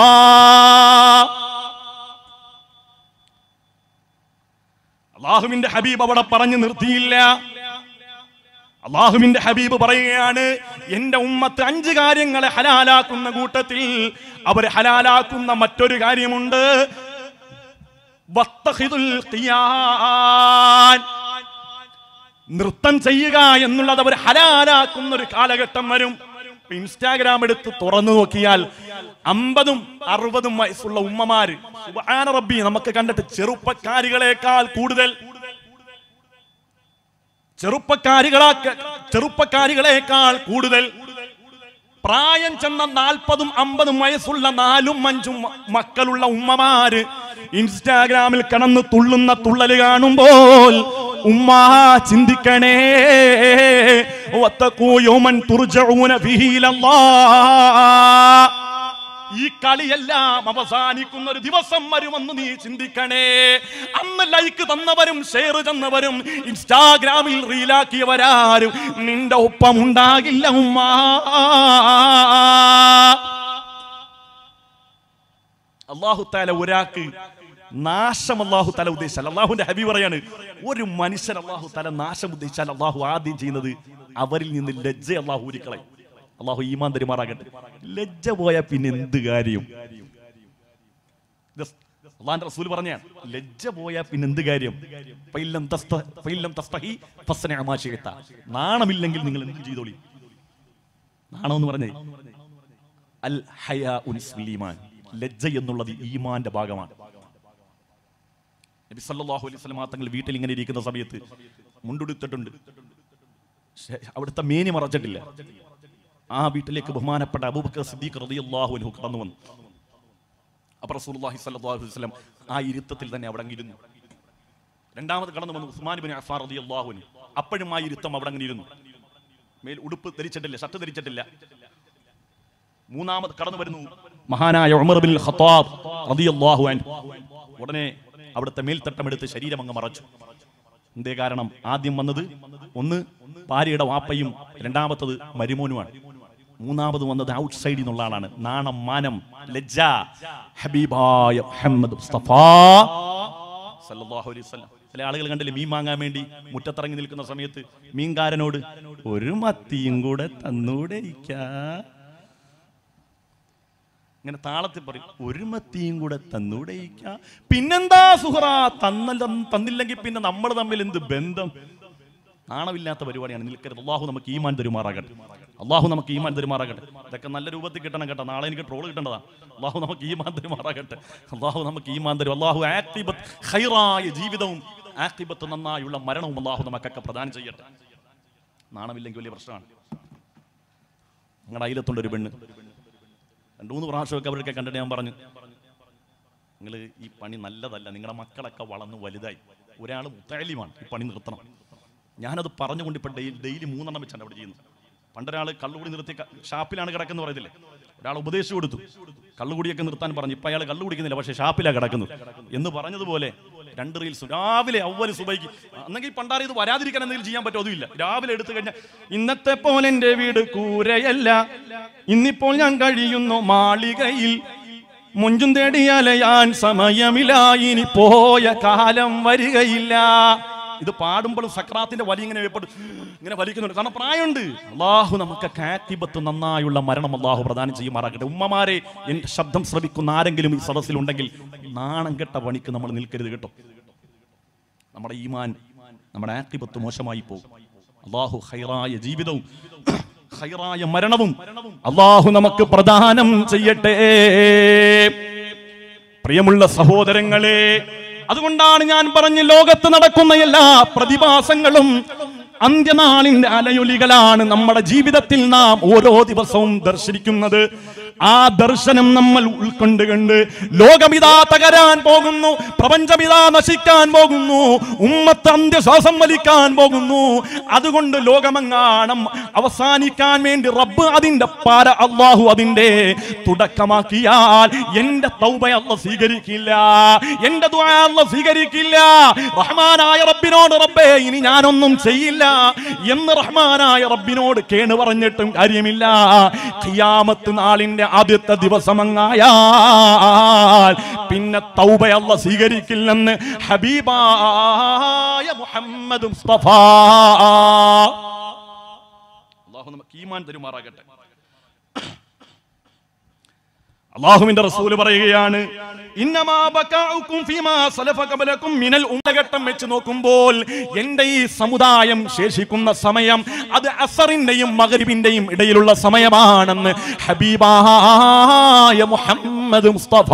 അള്ളാഹുവിന്റെ ഹബീബ് അവിടെ പറഞ്ഞു നിർത്തിയില്ല. അള്ളാഹുവിന്റെ ഹബീബ് പറയുകയാണ്, എന്റെ ഉമ്മത്ത് 5 കാര്യങ്ങളെ ഹലാലാക്കുന്ന കൂട്ടത്തിൽ അവർ ഹലാലാക്കുന്ന മറ്റൊരു കാര്യമുണ്ട്. നൃത്തം ചെയ്യുക എന്നുള്ളത് അവർ ഹലാലാക്കുന്ന ഒരു കാലഘട്ടം വരും. ഇൻസ്റ്റാഗ്രാം എടുത്ത് തുറന്നു നോക്കിയാൽ 50ഉം 60ഉം വയസ്സുള്ള ഉമ്മമാര്, സുബ്ഹാന റബ്ബി, നമുക്ക് കണ്ടിട്ട് ചെറുപ്പക്കാരികളെക്കാൾ കൂടുതൽ പ്രായം ചെന്ന 40ഉം 50ഉം വയസ്സുള്ള 4ഉം 5ഉം മക്കളുള്ള ഉമ്മമാര് ഇൻസ്റ്റാഗ്രാമിൽ കിടന്ന് തുള്ളുന്ന തുള്ളല് കാണുമ്പോൾ ഉമ്മ ചിന്തിക്കണേ. ഈ കളിയെല്ലാം അവസാനിക്കുന്ന ഒരു ദിവസം വരുമെന്ന് നീ ചിന്തിക്കണേ. അന്ന് ലൈക്ക് തന്നവരും ഷെയർ തന്നവരും ഇൻസ്റ്റാഗ്രാമിൽ റീലാക്കിയവരാരും നിന്റെ ഒപ്പം ഉണ്ടാകില്ല ഉമ്മ. അല്ലാഹു തആല ഒരാൾക്ക് നാശം അല്ലാഹു തആല ഉദ്ദേശിച്ചാൽ, അല്ലാഹുവിന്റെ ഹബീബ് പറയാണ്, ഒരു മനുഷ്യൻ അല്ലാഹു തആല നാശം ഉദ്ദേശിച്ചാൽ അല്ലാഹു ആദ്യം ചെയ്യുന്നത് അവരിൽ നിന്ന് ലജ്ജ അല്ലാഹു ഊരിക്കളയും. അല്ലാഹു ഈമാൻ തരുമാറാകട്ടെ. ലജ്ജ പോയാൽ പിന്നെ എന്ത് കാര്യം? അല്ലാഹുവിന്റെ റസൂൽ പറഞ്ഞാണ്, ലജ്ജ പോയാൽ പിന്നെ എന്ത് കാര്യം? നാണമില്ലെങ്കിൽ നിങ്ങൾ എന്ത് ചെയ്തോളി. നാണം എന്ന് പറഞ്ഞേ അൽ ഹയാഉ നിസ്ഫുൽ ഈമാൻ. ലജ്ജ എന്നുള്ളത് ഈമാന്റെ ഭാഗമാണ്. നബി സല്ലല്ലാഹു അലൈഹി വസല്ലം തങ്ങൾ വീട്ടിൽ ഇങ്ങനെ ഇരിക്കുന്ന സമയത്ത് മുണ്ടുടുത്തിട്ടുണ്ട്, അവിടുത്തെ മേനി മറച്ചിട്ടില്ല. ആ വീട്ടിലേക്ക് ബഹുമാനപ്പെട്ട അബൂബക്കർ സിദ്ദീഖ് റളിയല്ലാഹു അൻഹു കടന്നു വന്നു. അപ്പോൾ റസൂലുള്ളാഹി സ്വല്ലല്ലാഹു അലൈഹി വസല്ലം ആ ഇരുത്തത്തിൽ തന്നെ അവിടെ ഇരുന്നു. രണ്ടാമത് കടന്നു വന്നു ഉസ്മാൻ ഇബ്നു അഫ്ഫാൻ റളിയല്ലാഹു അൻഹു. അപ്പോഴും ആ ഇരുത്തം അവിടെ അങ്ങനെ ഇരുന്നു. മേൽ ഉടുപ്പ് ധരിച്ചിട്ടില്ല, ഷർട്ട് ധരിച്ചിട്ടില്ല. മൂന്നാമത് കടന്നു വരുന്നു മഹാനായ ഉമർ ബിൻ ഖത്താബ് റളിയല്ലാഹു അൻഹു. ഉടനെ അവിടുത്തെ മേൽത്തട്ടമെടുത്ത് ശരീരം അങ്ങ് മറച്ചു. എന്തേ കാരണം? ആദ്യം വന്നത് ഒന്ന് ഭാര്യയുടെ വാപ്പയും, രണ്ടാമത്തത് മരുമോനുമാണ്. മൂന്നാമത് വന്നത് ഔട്ട് സൈഡിൽ നിന്നുള്ള ആളാണ്. നാണം, മാനം, ലജ്ജ. ഹബീബായ മുഹമ്മദ് മുസ്തഫ സല്ലല്ലാഹു അലൈഹി വസല്ലം. ചില ആളുകൾ കണ്ടില്ലേ, മീൻ വാങ്ങാൻ വേണ്ടി മുറ്റത്തിറങ്ങി നിൽക്കുന്ന സമയത്ത് മീൻകാരനോട് ഒരു മത്തിയും കൂടെ തന്നൂടെ ഇങ്ങനെ താളത്തിൽ പറയും, ഒരു മത്തിയും കൂടെ തന്നൂടയിക്ക. പിന്നെന്താ സുഹറ, തന്നില്ലെങ്കിൽ പിന്നെ നമ്മൾ തമ്മിൽ എന്ത് ബന്ധം? നാണമില്ലാത്ത പരിപാടിയാണ്. നിൽക്കരുത്. അള്ളാഹു നമുക്ക് ഈമാൻ തരുമാറാകട്ടെ. അള്ളാഹു നമുക്ക് ഈമാൻ തരുമാറാകട്ടെ. ഇതൊക്കെ നല്ല രൂപത്തിൽ കിട്ടണം കേട്ടോ. നാളെ എനിക്ക് ട്രോൾ കിട്ടേണ്ടതാ. അള്ളാഹു നമുക്ക് ഈമാൻ തരുമാറാകട്ടെ. അള്ളാഹു നമുക്ക് ഈമാൻ തരും. അള്ളാഹു ആഖിബത്ത് ഖൈറായ ജീവിതവും ആഖിബത്ത് നന്നായുള്ള മരണവും അള്ളാഹു നമുക്കൊക്കെ പ്രദാനം ചെയ്യട്ടെ. നാണമില്ലെങ്കിൽ വലിയ പ്രശ്നമാണ്. നിങ്ങളുടെ അയലത്തുണ്ടൊരു പെണ്ണ്, 2-3 പ്രാവശ്യമൊക്കെ അവരൊക്കെ കണ്ടിട്ട് ഞാൻ പറഞ്ഞു, നിങ്ങൾ ഈ പണി നല്ലതല്ല, നിങ്ങളുടെ മക്കളൊക്കെ വളർന്ന് വലുതായി, ഒരാൾ മുത്തഅല്ലിമാണ്, ഈ പണി നിർത്തണം. ഞാനത് പറഞ്ഞുകൊണ്ട് ഇപ്പം ഡെയിലി 3 എണ്ണം വെച്ചാണ് അവിടെ ചെയ്യുന്നത്. പണ്ടൊരാൾ കള്ളുകൂടി നിർത്തി ഷാപ്പിലാണ് കിടക്കുന്നത് പറയത്തില്ലേ, ഒരാൾ ഉപദേശിച്ചു കൊടുത്തു കള്ളുകൂടിയൊക്കെ നിർത്താൻ പറഞ്ഞു. ഇപ്പം അയാൾ കള്ളു കുടിക്കുന്നില്ല, പക്ഷേ ഷാപ്പിലാണ് കിടക്കുന്നത് എന്ന് പറഞ്ഞതുപോലെ 2 റീൽസ് രാവിലെ അവല് സുബൈക്ക്. അന്നെങ്കിൽ പണ്ടാറി ഇത് വരാതിരിക്കാൻ എന്തെങ്കിലും ചെയ്യാൻ പറ്റുമോ? അതുമില്ല. രാവിലെ എടുത്തു കഴിഞ്ഞാൽ, ഇന്നത്തെ പോലെ എൻ്റെ വീട് കൂരയല്ല, ഇന്നിപ്പോൾ ഞാൻ കഴിയുന്നു മാളികയിൽ, മുഞ്ചും തേടിയാലയാൻ സമയമില്ല, ഇനി പോയ കാലം വരികയില്ല. ഇത് പാടുമ്പോഴും സക്രാത്തിന്റെ വലി ഇങ്ങനെ വലിക്കുന്നുണ്ട്, കാരണം പ്രായമുണ്ട്. അള്ളാഹു നമുക്ക് കാത്തിബത്ത് നന്നായുള്ള മരണം അള്ളാഹു പ്രദാനം ചെയ്യുമാറാകട്ടെ. ഉമ്മമാരെ, എന്റെ ശബ്ദം ശ്രവിക്കുന്ന ആരെങ്കിലും ഈ സദസ്സിലുണ്ടെങ്കിൽ നാണം കെട്ട പണിക്ക് നമ്മൾ നിൽക്കരുത് കേട്ടോ. നമ്മുടെ ഈമാൻ, നമ്മുടെ ആഖിബത്ത് മോശമായി പോകും. അള്ളാഹു ഖൈറായ ജീവിതവും ഖൈറായ മരണവും അള്ളാഹു നമുക്ക് പ്രദാനം ചെയ്യട്ടെ. പ്രിയമുള്ള സഹോദരങ്ങളെ, അതുകൊണ്ടാണ് ഞാൻ പറഞ്ഞു, ലോകത്ത് നടക്കുന്ന എല്ലാ പ്രതിഭാസങ്ങളും അന്ത്യനാളിന്റെ അലയൊലികളാണ്. നമ്മുടെ ജീവിതത്തിൽ നാം ഓരോ ദിവസവും ദർശിക്കുന്നത്. ആ ദർശനം നമ്മൾ ഉൾക്കൊണ്ടുകൊണ്ട് ലോകമിതാ തകരാൻ പോകുന്നു, പ്രപഞ്ചമിതാ നശിക്കാൻ പോകുന്നു, ഉമ്മത്ത് അന്ത്യശ്വാസം വലിക്കാൻ പോകുന്നു. അതുകൊണ്ട് ലോകമെങ്ങാണം അവസാനിക്കാൻ വേണ്ടി റബ്ബ് അതിന്റെ അള്ളാഹു അതിന്റെ തുടക്കമാക്കിയാൽ എന്റെ തൗബ അല്ലാഹു സ്വീകരിക്കില്ല, എന്റെ ദുആ അല്ലാഹു സ്വീകരിക്കില്ല. റഹ്മാനായ റബ്ബിനോട് റബ്ബേ ഇനി ഞാനൊന്നും ചെയ്യില്ല എന്ന് റഹ്മാനായ റബ്ബിനോട് കേണ് പറഞ്ഞിട്ടും കാര്യമില്ല. ഖിയാമത്ത് നാളിന്റെ ആദ്യത്തെ ദിവസമങ്ങായാൽ പിന്നെ തൗബ അല്ലാഹു സ്വീകരിക്കില്ലെന്ന് ഹബീബായ മുഹമ്മദ് മുസ്തഫ. അല്ലാഹു നമുക്ക് ഈമാൻ തരുമാറാകട്ടെ. അല്ലാഹുവിന്റെ റസൂൽ പറയുകയാണ്, ഇന്നമാ ബകാഉകും ഫീമാ സലഫ ഖബലകും മിനൽ ഉമ്മഘട്ടം വെച്ച് നോക്കുമ്പോൾ എന്റെ ഈ സമുദായം ശേഷിക്കുന്ന സമയം അത് അസറിന്റെയും മഗ്രിബിന്റെയും ഇടയിലുള്ള സമയമാണെന്ന് ഹബീബായ മുഹമ്മദ് മുസ്തഫ.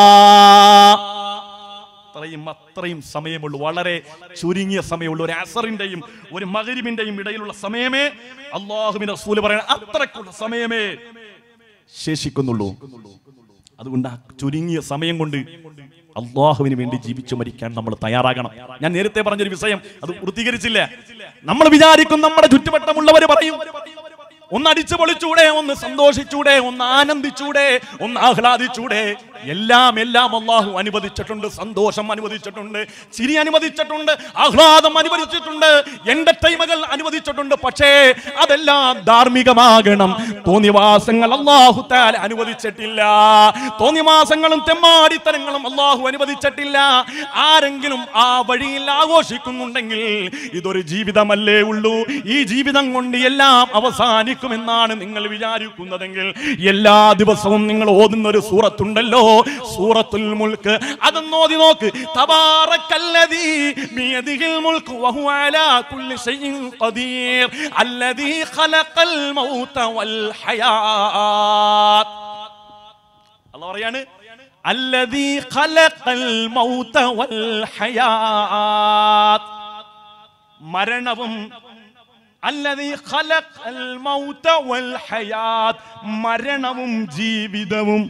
അത്രയും സമയമുള്ളൂ, വളരെ ചുരുങ്ങിയ സമയമുള്ളൂ. ഒരു അസറിന്റെയും ഒരു മഗ്രിബിന്റെയും ഇടയിലുള്ള സമയമേ അല്ലാഹുവിന്റെ റസൂൽ പറയുന്ന അത്രക്കുള്ള സമയമേ ശേഷിക്കുന്നുള്ളൂ. അതുകൊണ്ട് ആ ചുരുങ്ങിയ സമയം കൊണ്ട് അള്ളാഹുവിന് വേണ്ടി ജീവിച്ചു മരിക്കാൻ നമ്മൾ തയ്യാറാകണം. ഞാൻ നേരത്തെ പറഞ്ഞൊരു വിഷയം അത് പൂർത്തീകരിച്ചില്ല. നമ്മൾ വിചാരിക്കും, നമ്മുടെ ചുറ്റുവട്ടമുള്ളവർ പറയും, ഒന്ന് അടിച്ചു പൊളിച്ചൂടെ, ഒന്ന് സന്തോഷിച്ചൂടെ, ഒന്ന് ആനന്ദിച്ചൂടെ, ഒന്ന് ആഹ്ലാദിച്ചൂടെ. എല്ലാം അള്ളാഹു അനുവദിച്ചിട്ടുണ്ട്. സന്തോഷം അനുവദിച്ചിട്ടുണ്ട്, ചിരി അനുവദിച്ചിട്ടുണ്ട്, ആഹ്ലാദം അനുവദിച്ചിട്ടുണ്ട്, എന്റർടൈൻമെന്റുകൾ അനുവദിച്ചിട്ടുണ്ട്. പക്ഷേ അതെല്ലാം ധാർമ്മികമാകണം. തോന്നിവാസങ്ങൾ അള്ളാഹു തആല അനുവദിച്ചിട്ടില്ല. തോന്നിവാസങ്ങളും തെമ്മാടിത്തരങ്ങളും അള്ളാഹു അനുവദിച്ചിട്ടില്ല. ആരെങ്കിലും ആ വഴിയിൽ ആഘോഷിക്കുന്നുണ്ടെങ്കിൽ ഇതൊരു ജീവിതമല്ലേ ഉള്ളൂ, ഈ ജീവിതം കൊണ്ട് എല്ലാം അവസാനിക്കുമെന്നാണ് നിങ്ങൾ വിചാരിക്കുന്നതെങ്കിൽ, എല്ലാ ദിവസവും നിങ്ങൾ ഓതുന്ന ഒരു സൂറത്തുണ്ടല്ലോ, സൂറത്തുൽ മുൽക്ക്, അതൊന്ന് ഓതി നോക്ക്. തബാറക്കല്ലദീ ബിയദിഹിൽ മുൽക്ക് വഹുവ അലാ കുല്ലി ശൈഇൻ ഖദീർ അല്ലദീ ഖലഖൽ മൗത വൽ ഹയാത്ത്. അല്ലാഹു പറയാണ്, അല്ലദീ ഖലഖൽ മൗത വൽ ഹയാത്ത്, മരണവും അല്ലദീ ഖലഖൽ മൗത വൽ ഹയാത്ത്, മരണവും ജീവിതവും.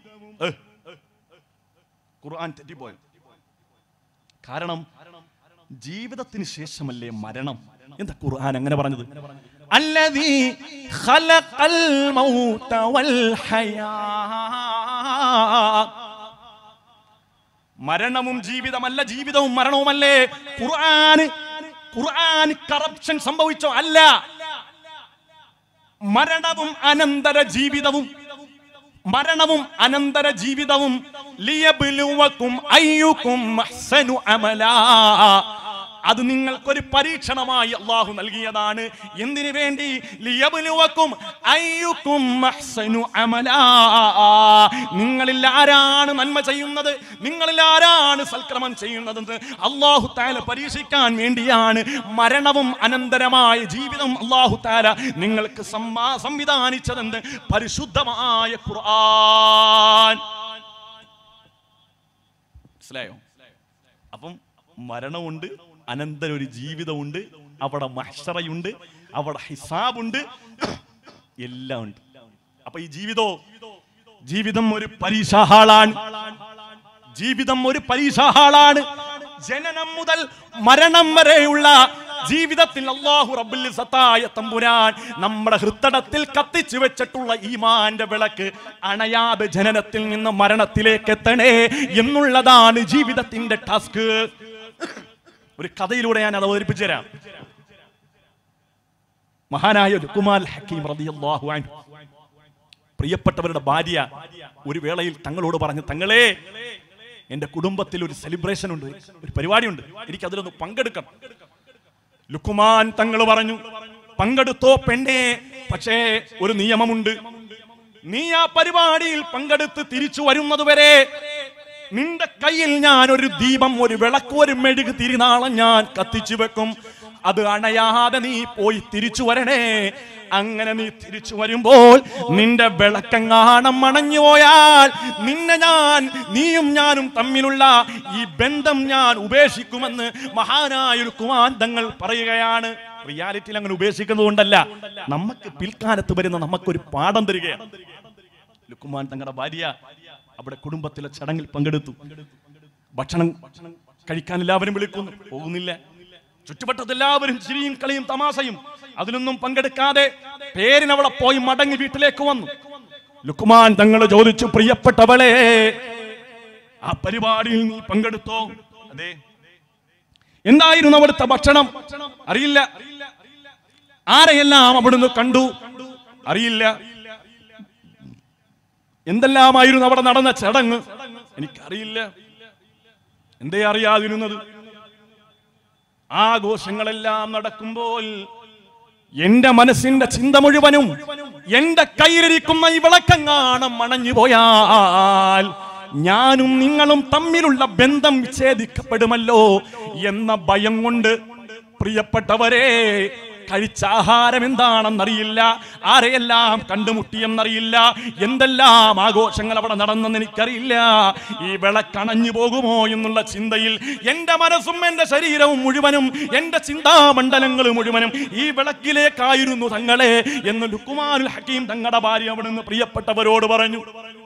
ഖുർആൻ തെറ്റിപ്പോയി. കാരണം ജീവിതത്തിന് ശേഷമല്ലേ മരണം. എന്താ ഖുർആൻ അങ്ങനെ പറഞ്ഞത്? അല്ലദീ ഖലഖൽ മൗത വൽ ഹയാത്ത്, മരണവും ജീവിതമല്ല, ജീവിതവും മരണവുമല്ലേ. ഖുർആൻ കറപ്ഷൻ സംഭവിച്ചോ? അല്ല. മരണവും അനന്തര ജീവിതവും, മരണവും അനന്തര ജീവിതവും ലിയബ്ലുവകും അയ്യുകും അഹ്സനു അമലാ, അത് നിങ്ങൾക്കൊരു പരീക്ഷണമായി അല്ലാഹു നൽകിയതാണ്. എന്തിനു വേണ്ടി? ലിയബ്ലുവകും അയ്യുകും അഹ്സനു അമലാ, നിങ്ങളിൽ ആരാണ് നന്മ ചെയ്യുന്നത്, നിങ്ങളിൽ ആരാണ് സൽക്രമം ചെയ്യുന്നതെന്ന് അല്ലാഹു തആല പരീക്ഷിക്കാൻ വേണ്ടിയാണ് മരണവും അനന്തരമായ ജീവിതം അല്ലാഹു തആല നിങ്ങൾക്ക് സംവിധാനിച്ചതെന്ന് പരിശുദ്ധമായ ഖുർആൻ. മനസ്സിലായോ? അപ്പം മരണമുണ്ട്, അനന്തര ഒരു ജീവിതമുണ്ട്, അവിടെ മഹ്ശറയുണ്ട്, അവിടെ ഹിസാബുണ്ട്, എല്ലാം ഉണ്ട്. അപ്പൊ ഈ ജീവിതം ഒരു പരീക്ഷാഹാളാണ്. ജീവിതം ഒരു പരീക്ഷാഹാളാണ്. ജനനം മുതൽ മരണം വരെയുള്ള ജീവിതത്തിൽ അല്ലാഹു റബ്ബുൽ ഇസ്സത്തായ തമ്പുരാൻ നമ്മുടെ ഹൃദയത്തിൽ കത്തിച്ചു വെച്ചിട്ടുള്ള ഈമാന്റെ വിളക്ക് അണയാതെ ജനനത്തിൽ നിന്ന് മരണത്തിലേക്ക് എത്തണേ എന്നുള്ളതാണ് ജീവിതത്തിന്റെ ടാസ്ക്. ഒരു കഥയിലൂടെ ഞാൻ അത് അവതരിപ്പിച്ചു തരാം. മഹാനായ ലുഖ്മാൻ ഹക്കീം റളിയല്ലാഹു അൻഹു പ്രിയപ്പെട്ടവരുടെ ഭാര്യ ഒരു വേളയിൽ തങ്ങളോട് പറഞ്ഞു, തങ്ങളെ, എന്റെ കുടുംബത്തിൽ ഒരു സെലിബ്രേഷൻ ഉണ്ട്, ഒരു പരിപാടിയുണ്ട്, എനിക്ക് അതിലൊന്ന് പങ്കെടുക്കണം. ലുക്മാൻ തങ്ങൾ പറഞ്ഞു, പങ്കെടുത്തോ പെണ്ണേ, പക്ഷേ ഒരു നിയമമുണ്ട്. നീ ആ പരിപാടിയിൽ പങ്കെടുത്ത് തിരിച്ചു വരുന്നത് വരെ നിന്റെ കയ്യിൽ ഞാൻ ഒരു ദീപം, ഒരു വിളക്ക്, ഒരു മെഴുക് തിരിനാളം ഞാൻ കത്തിച്ചു വെക്കും. അത് അണയാതെ നീ പോയി തിരിച്ചു വരണേ. അങ്ങനെ നീ തിരിച്ചു വരുമ്പോൾ നിന്റെ വിളക്കെങ്ങാണം അണഞ്ഞു പോയാൽ നീയും ഞാനും തമ്മിലുള്ള ഈ ബന്ധം ഞാൻ ഉപേക്ഷിക്കുമെന്ന് മഹാനായ ലുക്മാൻ തങ്ങൾ പറയുകയാണ്. റിയാലിറ്റിയിൽ അങ്ങനെ ഉപേക്ഷിക്കുന്നത് കൊണ്ടല്ല, നമുക്ക് പിൽക്കാലത്ത് വരുന്ന നമുക്കൊരു പാഠം തരികയാണ്. ലുക്മാൻ തങ്ങളുടെ ഭാര്യ അവിടെ കുടുംബത്തിലെ ചടങ്ങിൽ പങ്കെടുത്തു. ഭക്ഷണം കഴിക്കാൻ എല്ലാവരും വിളിക്കുന്നു, പോകുന്നില്ല. ചുറ്റുവട്ടത്തെല്ലാവരും ചിരിയും കളിയും തമാശയും. അതിലൊന്നും പങ്കെടുക്കാതെ പേരിനവളെ പോയി മടങ്ങി വീട്ടിലേക്ക് വന്നു. ലുക്മാൻ തങ്ങൾ ചോദിച്ചു, പ്രിയപ്പെട്ടവളെ, ആ പരിപാടിയിൽ നീ പങ്കെടുത്തോ? അതെ. എന്തായിരുന്നു അവിടുത്തെ ഭക്ഷണം? അറിയില്ല. ആരെയെല്ലാം അവിടുന്ന് കണ്ടു? അറിയില്ല. എന്തെല്ലാമായിരുന്നു അവിടെ നടന്ന ചടങ്ങ്? എനിക്കറിയില്ല. എന്തേ അറിയാതിരുന്നത്? ആഘോഷങ്ങളെല്ലാം നടക്കുമ്പോൾ എന്റെ മനസ്സിന്റെ ചിന്ത മുഴുവനും എന്റെ കയ്യിലിരിക്കുന്ന ഈ വിളക്കെങ്ങാണം അണഞ്ഞു പോയാൽ ഞാനും നിങ്ങളും തമ്മിലുള്ള ബന്ധം വിച്ഛേദിക്കപ്പെടുമല്ലോ എന്ന ഭയം കൊണ്ട്, പ്രിയപ്പെട്ടവരെ, കഴിച്ച ആഹാരം എന്താണെന്നറിയില്ല, ആരെയെല്ലാം കണ്ടുമുട്ടിയെന്നറിയില്ല, എന്തെല്ലാം ആഘോഷങ്ങൾ അവിടെ നടന്നെന്ന് എനിക്കറിയില്ല. ഈ വിളക്കണഞ്ഞു പോകുമോ എന്നുള്ള ചിന്തയിൽ എന്റെ മനസ്സും എന്റെ ശരീരവും മുഴുവനും, എന്റെ ചിന്താമണ്ഡലങ്ങൾ മുഴുവനും ഈ വിളക്കിലേക്കായിരുന്നു തങ്ങളെ എന്ന് ലുക്മാനുൽ ഹക്കീം തങ്ങളുടെ ഭാര്യ അവിടുന്ന് പ്രിയപ്പെട്ടവരോട് പറഞ്ഞു.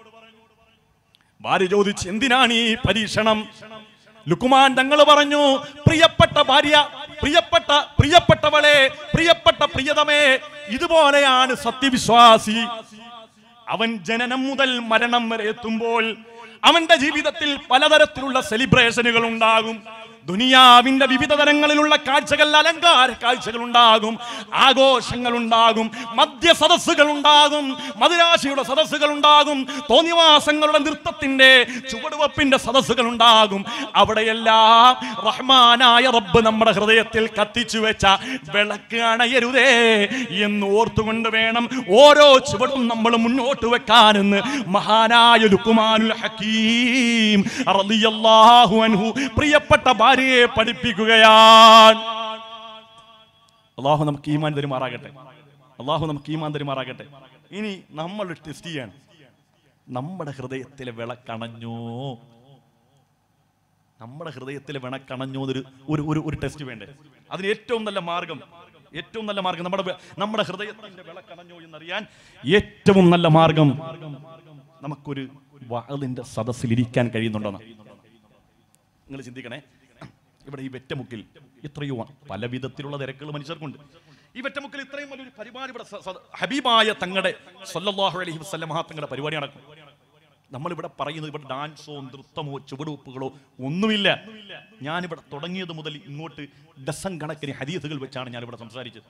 ഭാര്യ ചോദിച്ചു, എന്തിനാണ് ഈ പരീക്ഷണം? ലുക്മാൻ തങ്ങൾ പറഞ്ഞു, പ്രിയപ്പെട്ട ഭാര്യ, പ്രിയപ്പെട്ടവളെ, പ്രിയപ്പെട്ട പ്രിയതമേ, ഇതുപോലെയാണ് സത്യവിശ്വാസി. അവൻ ജനനം മുതൽ മരണം വരെ എത്തുമ്പോൾ അവന്റെ ജീവിതത്തിൽ പലതരത്തിലുള്ള സെലിബ്രേഷനുകൾ ഉണ്ടാകും. ദുനിയാവിന്റെ വിവിധ തരങ്ങളിലുള്ള കാഴ്ചകൾ, അലങ്കാര കാഴ്ചകൾ ഉണ്ടാകും, ആഘോഷങ്ങൾ ഉണ്ടാകും, മദ്യസദസ്സുകൾ ഉണ്ടാകും, മദിരാശിയുടെ സദസ്സുകൾ ഉണ്ടാകും, തോന്നിവാസങ്ങളുടെ നൃത്തത്തിന്റെ ചുവടുവെപ്പിന്റെ സദസ്സുകൾ ഉണ്ടാകും. അവിടെയെല്ലാം റഹ്മാനായ റബ്ബ് നമ്മുടെ ഹൃദയത്തിൽ കത്തിച്ചു വെച്ച വിളക്ക് അണയരുതേ എന്ന് ഓർത്തുകൊണ്ട് വേണം ഓരോ ചുവടും നമ്മൾ മുന്നോട്ട് വെക്കാനെന്ന് മഹാനായ ലുക്മാനുൽ ഹക്കീം റളിയല്ലാഹു അൻഹു പ്രിയപ്പെട്ട ഭാര്യയെ പഠിപ്പിക്കുകയാണ്. അല്ലാഹു നമുക്ക് ഈമാൻ തരുമാറാകട്ടെ. അല്ലാഹു നമുക്ക് ഈമാൻ തരുമാറാകട്ടെ. ഇനി നമ്മൾ ടെസ്റ്റ് ചെയ്യാണ്, നമ്മുടെ ഹൃദയത്തിലെ വിളക്കണഞ്ഞോ? നമ്മുടെ ഹൃദയത്തിലെ വിളക്കണഞ്ഞോ ഒരു ടെസ്റ്റ് വേണ്ടേ? അതിന് ഏറ്റവും നല്ല മാർഗം നമ്മുടെ ഹൃദയത്തിന്റെ വിളക്കണഞ്ഞോ എന്നറിയാൻ ഏറ്റവും നല്ല മാർഗം നമുക്കൊരു വഅദിന്റെ സദസ്സിലിരിക്കാൻ കഴിയുന്നുണ്ടെന്ന് നിങ്ങൾ ചിന്തിക്കണേ. ഇവിടെ ഈ വെറ്റമുക്കിൽ എത്രയോ പല വിധത്തിലുള്ള തിരക്കുകൾ മനുഷ്യർക്കുണ്ട്. ഈ വെറ്റമുക്കിൽ ഇത്രയും വലിയൊരു പരിപാടി ഇവിടെ ഹബീബായ തങ്ങളുടെ സല്ലല്ലാഹു അലൈഹി വസല്ലം തങ്ങളുടെ പരിപാടി നടക്കും. നമ്മളിവിടെ പറയുന്നത് ഇവിടെ ഡാൻസോ നൃത്തമോ ചുവടുവെപ്പുകളോ ഒന്നുമില്ല. ഞാനിവിടെ തുടങ്ങിയത് മുതൽ ഇങ്ങോട്ട് ഡസൻ കണക്കിന് ഹദീസുകൾ വെച്ചാണ് ഞാനിവിടെ സംസാരിച്ചത്.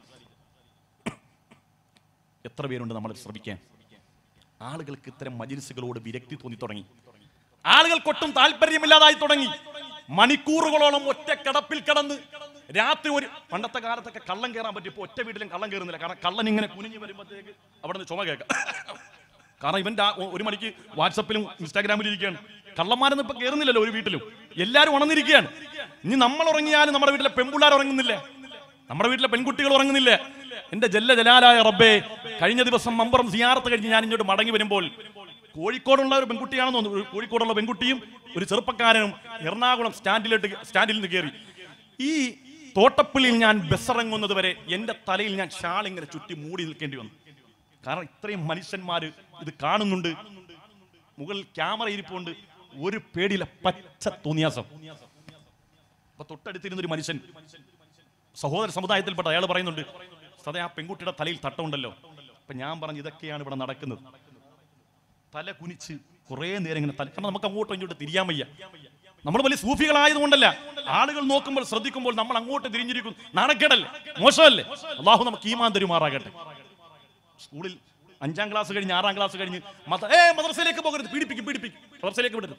എത്ര പേരുണ്ട് നമ്മളെ ശ്രമിക്കാൻ? ആളുകൾക്ക് ഇത്തരം മജ്‌ലിസുകളോട് വിരക്തി തോന്നി തുടങ്ങി. ആളുകൾക്കൊട്ടും താല്പര്യമില്ലാതായി തുടങ്ങി. മണിക്കൂറുകളോളം ഒറ്റ കിടപ്പിൽ കിടന്ന് രാത്രി പണ്ടത്തെ കാലത്തൊക്കെ കള്ളം കയറാൻ പറ്റും. ഇപ്പൊ ഒറ്റ വീട്ടിലും കള്ളം കയറുന്നില്ല. കാരണം കള്ളൻ ഇങ്ങനെ കുനിഞ്ഞു വരുമ്പോഴത്തേക്ക് അവിടെ നിന്ന് ചുമ കേൾക്കാം. കാരണം ഇവന്റെ 1 മണിക്ക് വാട്സപ്പിലും ഇൻസ്റ്റാഗ്രാമിലും ഇരിക്കുകയാണ്. കള്ളന്മാരൊന്നും ഇപ്പൊ കയറുന്നില്ലല്ലോ ഒരു വീട്ടിലും. എല്ലാവരും ഉണർന്നിരിക്കുകയാണ്. ഇനി നമ്മൾ ഉറങ്ങിയാലും നമ്മുടെ വീട്ടിലെ പെൺപിള്ളേർ ഉറങ്ങുന്നില്ല, നമ്മുടെ വീട്ടിലെ പെൺകുട്ടികൾ ഉറങ്ങുന്നില്ല. എന്റെ ജലാലായ റബ്ബേ, കഴിഞ്ഞ ദിവസം മമ്പറം സിയാറത്ത് കഴിഞ്ഞ് ഞാൻ ഇങ്ങോട്ട് മടങ്ങി വരുമ്പോൾ കോഴിക്കോടുള്ള ഒരു പെൺകുട്ടിയാണെന്ന് തോന്നുന്നു. കോഴിക്കോടുള്ള പെൺകുട്ടിയും ഒരു ചെറുപ്പക്കാരനും എറണാകുളം സ്റ്റാൻഡിൽ നിന്ന് കയറി. ഈ തോട്ടപ്പള്ളിയിൽ ഞാൻ ബസ് ഇറങ്ങുന്നത് വരെ എന്റെ തലയിൽ ഞാൻ ഷാൾ ഇങ്ങനെ ചുറ്റി മൂടി നിൽക്കേണ്ടി വന്നു. കാരണം ഇത്രയും മനുഷ്യന്മാര് ഇത് കാണുന്നുണ്ട്. മുകളിൽ ക്യാമറ ഇരിപ്പുണ്ട്. ഒരു പേടിയില്ല, പച്ച തോന്നിയാസം. അപ്പൊ തൊട്ടടുത്തിരുന്നൊരു മനുഷ്യൻ, സഹോദര സമുദായത്തിൽപ്പെട്ട അയാൾ പറയുന്നുണ്ട്, സദാ ആ പെൺകുട്ടിയുടെ തലയിൽ തട്ടമുണ്ടല്ലോ. അപ്പൊ ഞാൻ പറഞ്ഞു, ഇതൊക്കെയാണ് ഇവിടെ നടക്കുന്നത്. തല കുനിച്ച് കുറെ നേരം ഇങ്ങനെ കാരണം നമുക്ക് അങ്ങോട്ടും ഇങ്ങോട്ട് തിരിയാൻ വയ്യ. നമ്മൾ വലിയ സൂഫികളായതുകൊണ്ടല്ല, ആളുകൾ നോക്കുമ്പോൾ ശ്രദ്ധിക്കുമ്പോൾ നമ്മൾ അങ്ങോട്ട് തിരിഞ്ഞിരിക്കും. നാണക്കേടല്ലേ, മോശമല്ലേ? അല്ലാഹു നമുക്ക് ഈമാൻ തരുമാറാകട്ടെ. സ്കൂളിൽ 5ാം ക്ലാസ് കഴിഞ്ഞ് 6ാം ക്ലാസ് കഴിഞ്ഞ് മദ്രസയിലേക്ക് പോകരുത്, പീഡിപ്പിക്കും മദ്രസയിലേക്ക് വിടരുത്.